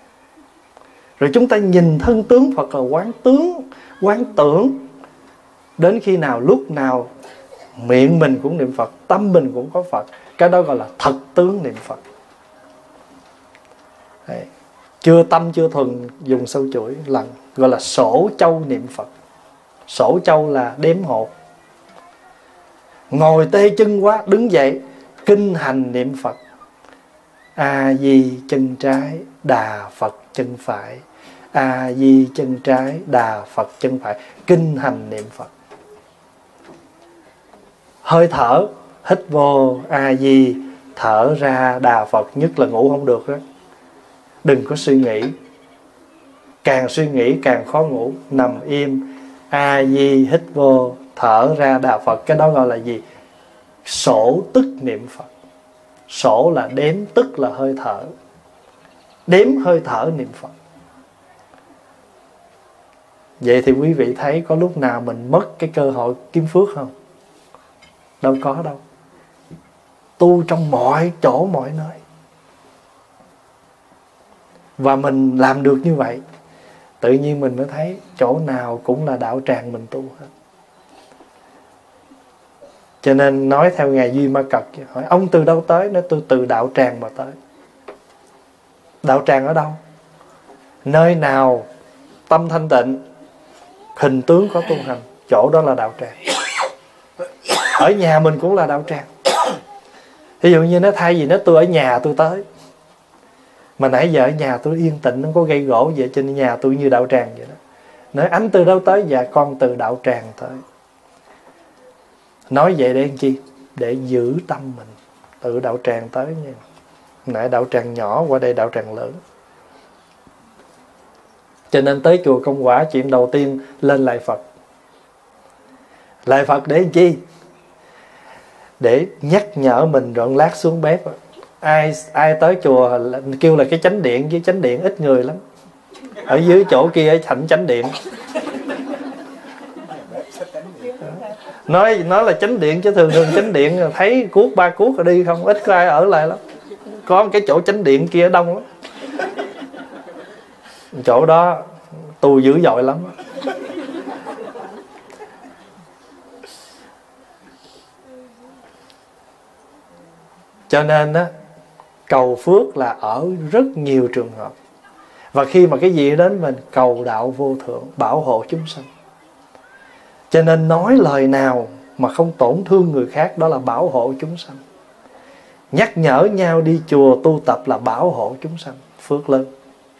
Rồi chúng ta nhìn thân tướng Phật là quán tướng, quán tưởng. Đến khi nào lúc nào miệng mình cũng niệm Phật, tâm mình cũng có Phật, cái đó gọi là thật tướng niệm Phật. Đấy. Chưa tâm chưa thuần dùng sâu chuỗi lần, gọi là sổ châu niệm Phật. Sổ châu là đếm hột. Ngồi tê chân quá, đứng dậy kinh hành niệm Phật. A Di chân trái, Đà Phật chân phải. A Di chân trái, Đà Phật chân phải. Kinh hành niệm Phật. Hơi thở, hít vô A Di, thở ra Đà Phật. Nhất là ngủ không được đó, đừng có suy nghĩ. Càng suy nghĩ càng khó ngủ. Nằm im, A Di, hít vô, thở ra Đà Phật. Cái đó gọi là gì? Sổ tức niệm Phật. Sổ là đếm, tức là hơi thở. Đếm hơi thở niệm Phật. Vậy thì quý vị thấy có lúc nào mình mất cái cơ hội kiếm phước không? Đâu có đâu. Tu trong mọi chỗ mọi nơi. Và mình làm được như vậy, tự nhiên mình mới thấy chỗ nào cũng là đạo tràng mình tu hết. Cho nên nói theo Ngài Duy Ma Cật, hỏi ông từ đâu tới? Nói tôi từ đạo tràng mà tới. Đạo tràng ở đâu? Nơi nào tâm thanh tịnh, hình tướng có tu hành, chỗ đó là đạo tràng. Ở nhà mình cũng là đạo tràng. Ví dụ như nó thay vì nó tôi ở nhà tôi tới, mà nãy giờ ở nhà tôi yên tĩnh, nó có gây gỗ vậy, trên nhà tôi như đạo tràng vậy đó. Nói anh từ đâu tới? Dạ con từ đạo tràng tới. Nói vậy để làm chi? Để giữ tâm mình. Từ đạo tràng tới nha. Nãy đạo tràng nhỏ, qua đây đạo tràng lớn. Cho nên tới chùa Công Quả, chuyện đầu tiên lên lạy Phật. Lạy Phật để làm chi? Để nhắc nhở mình rồi lát xuống bếp. Ai tới chùa kêu là cái chánh điện, với chánh điện ít người lắm. Ở dưới chỗ kia ở thành chánh điện. Nói là chánh điện chứ thường chánh điện thấy cuốc 3 cuốc rồi đi không, ít có ai ở lại lắm. Có cái chỗ chánh điện kia đông lắm. Chỗ đó tu dữ dội lắm. Cho nên á, cầu phước là ở rất nhiều trường hợp. Và khi mà cái gì đến mình, cầu đạo vô thượng bảo hộ chúng sanh. Cho nên nói lời nào mà không tổn thương người khác, đó là bảo hộ chúng sanh. Nhắc nhở nhau đi chùa tu tập là bảo hộ chúng sanh, phước lớn.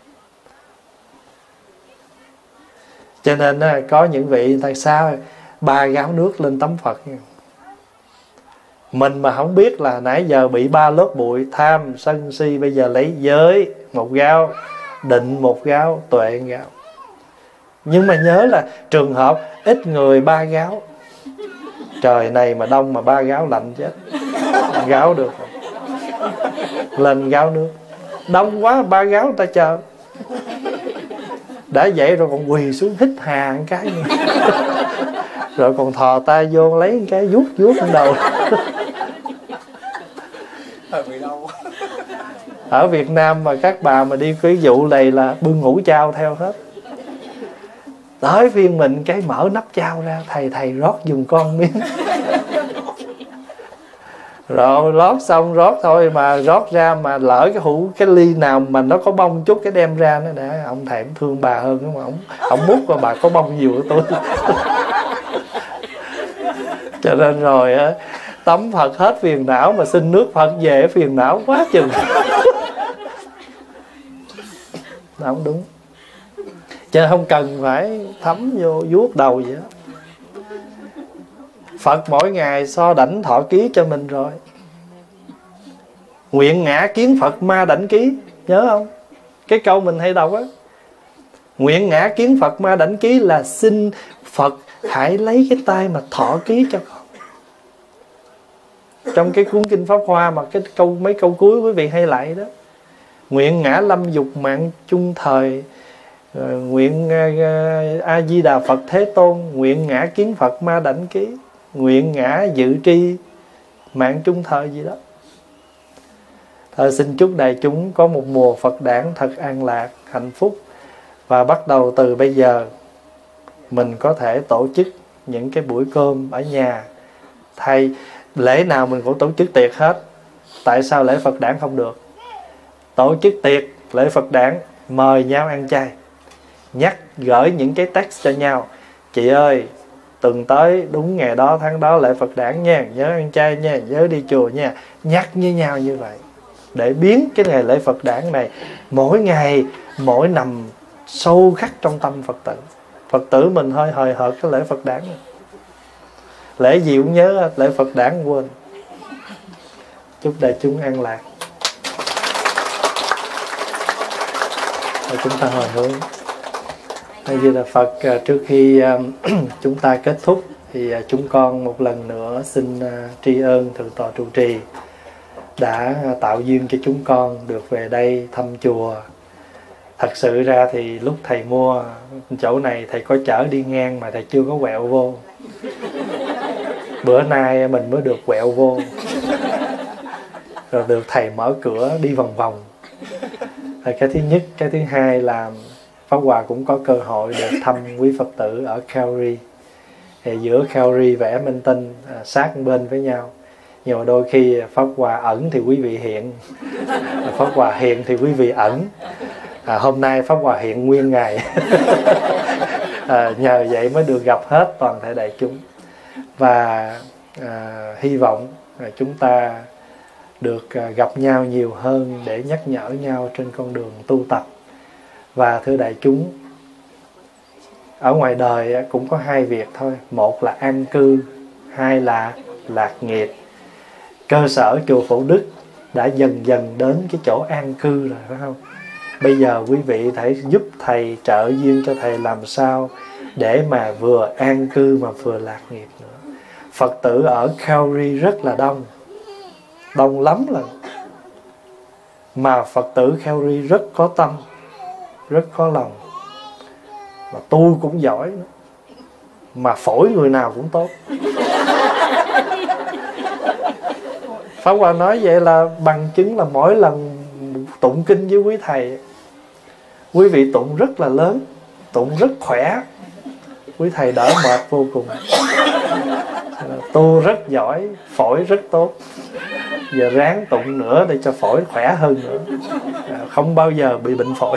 Cho nên có những vị tại sao 3 gáo nước lên tấm Phật nha. Mình mà không biết là nãy giờ bị 3 lớp bụi tham sân si, bây giờ lấy giới 1 gáo, định 1 gáo, tuệ 1 gáo. Nhưng mà nhớ là trường hợp ít người 3 gáo. Trời này mà đông mà 3 gáo lạnh chết. Gáo được rồi. Lên gáo nước. Đông quá 3 gáo người ta chờ. Đã vậy rồi còn quỳ xuống hít hà một cái nữa. Rồi còn thò tay vô lấy một cái vuốt lên đầu. Ở Việt Nam mà các bà mà đi cái vụ này là bưng hũ chao theo hết. Tới phiên mình cái mở nắp chao ra, thầy rót giùm con miếng. Rồi rót xong rót thôi, mà rót ra mà lỡ cái ly nào mà nó có bông chút cái đem ra, nó để ông thèm thương bà hơn đúng không? Ông múc mà bà có bông nhiều của tôi. Cho nên rồi tắm Phật hết phiền não, mà xin nước Phật về phiền não quá chừng. Không đúng. Cho nên không cần phải thấm vô vuốt đầu vậy đó. Phật mỗi ngày so đảnh thọ ký cho mình rồi. Nguyện ngã kiến Phật ma đảnh ký. Nhớ không? Cái câu mình hay đọc á. Nguyện ngã kiến Phật ma đảnh ký là xin Phật hãy lấy cái tay mà thọ ký cho con. Trong cái cuốn Kinh Pháp Hoa mà cái mấy câu cuối quý vị hay lại đó. Nguyện ngã lâm dục mạng chung thời, nguyện A Di Đà Phật Thế Tôn, nguyện ngã kiến Phật ma đảnh ký, nguyện ngã dự tri mạng chung thời gì đó. Thôi xin chúc đại chúng có một mùa Phật đản thật an lạc, hạnh phúc. Và bắt đầu từ bây giờ mình có thể tổ chức những cái buổi cơm ở nhà. Thầy, lễ nào mình cũng tổ chức tiệc hết, tại sao lễ Phật đản không được? Tổ chức tiệc lễ Phật đản, mời nhau ăn chay, nhắc gửi những cái text cho nhau: chị ơi, tuần tới đúng ngày đó tháng đó lễ Phật đản nha, nhớ ăn chay nha, nhớ đi chùa nha. Nhắc với nhau như vậy để biến cái ngày lễ Phật đản này mỗi ngày mỗi nằm sâu khắc trong tâm Phật tử. Phật tử mình hơi hời hợt cái lễ Phật đản này. Lễ gì cũng nhớ, lễ Phật đản quên. Chúc đại chúng an lạc. Rồi chúng ta hồi hướng. Bây giờ là Phật, trước khi chúng ta kết thúc thì chúng con một lần nữa xin tri ân Thượng tọa trụ trì đã tạo duyên cho chúng con được về đây thăm chùa. Thật sự ra thì lúc thầy mua chỗ này thầy có chở đi ngang mà thầy chưa có quẹo vô. Bữa nay mình mới được quẹo vô, rồi được thầy mở cửa đi vòng vòng. Cái thứ nhất. Cái thứ hai là Pháp Hòa cũng có cơ hội được thăm quý Phật tử ở Calgary. Thì giữa Calgary và Edmonton sát bên với nhau, nhưng mà đôi khi Pháp Hòa ẩn thì quý vị hiện, Pháp Hòa hiện thì quý vị ẩn. Hôm nay Pháp Hòa hiện nguyên ngày. Nhờ vậy mới được gặp hết toàn thể đại chúng. Và hy vọng chúng ta được gặp nhau nhiều hơn để nhắc nhở nhau trên con đường tu tập. Và thưa đại chúng, ở ngoài đời cũng có hai việc thôi. Một là an cư, hai là lạc nghiệp. Cơ sở chùa Phổ Đức đã dần dần đến cái chỗ an cư rồi, phải không? Bây giờ quý vị hãy giúp thầy, trợ duyên cho thầy làm sao để mà vừa an cư mà vừa lạc nghiệp nữa. Phật tử ở Calgary rất là đông, đông lắm lần. Mà Phật tử Calgary rất có tâm, rất có lòng, mà tu cũng giỏi nữa. Mà phổi người nào cũng tốt. Pháp Hòa nói vậy là bằng chứng là mỗi lần tụng kinh với quý thầy, quý vị tụng rất là lớn, tụng rất khỏe, quý thầy đỡ mệt vô cùng. Tu rất giỏi, phổi rất tốt. Giờ ráng tụng nữa để cho phổi khỏe hơn nữa, không bao giờ bị bệnh phổi.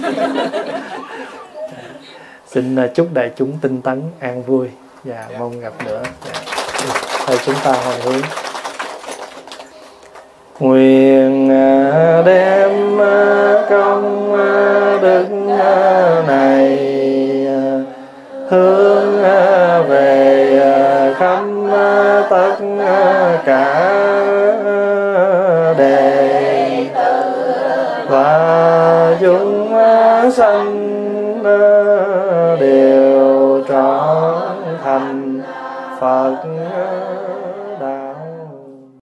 Xin chúc đại chúng tinh tấn an vui và mong gặp nữa. Thôi chúng ta hồi hướng. Nguyện đem công đức này hướng về khắp tất cả đề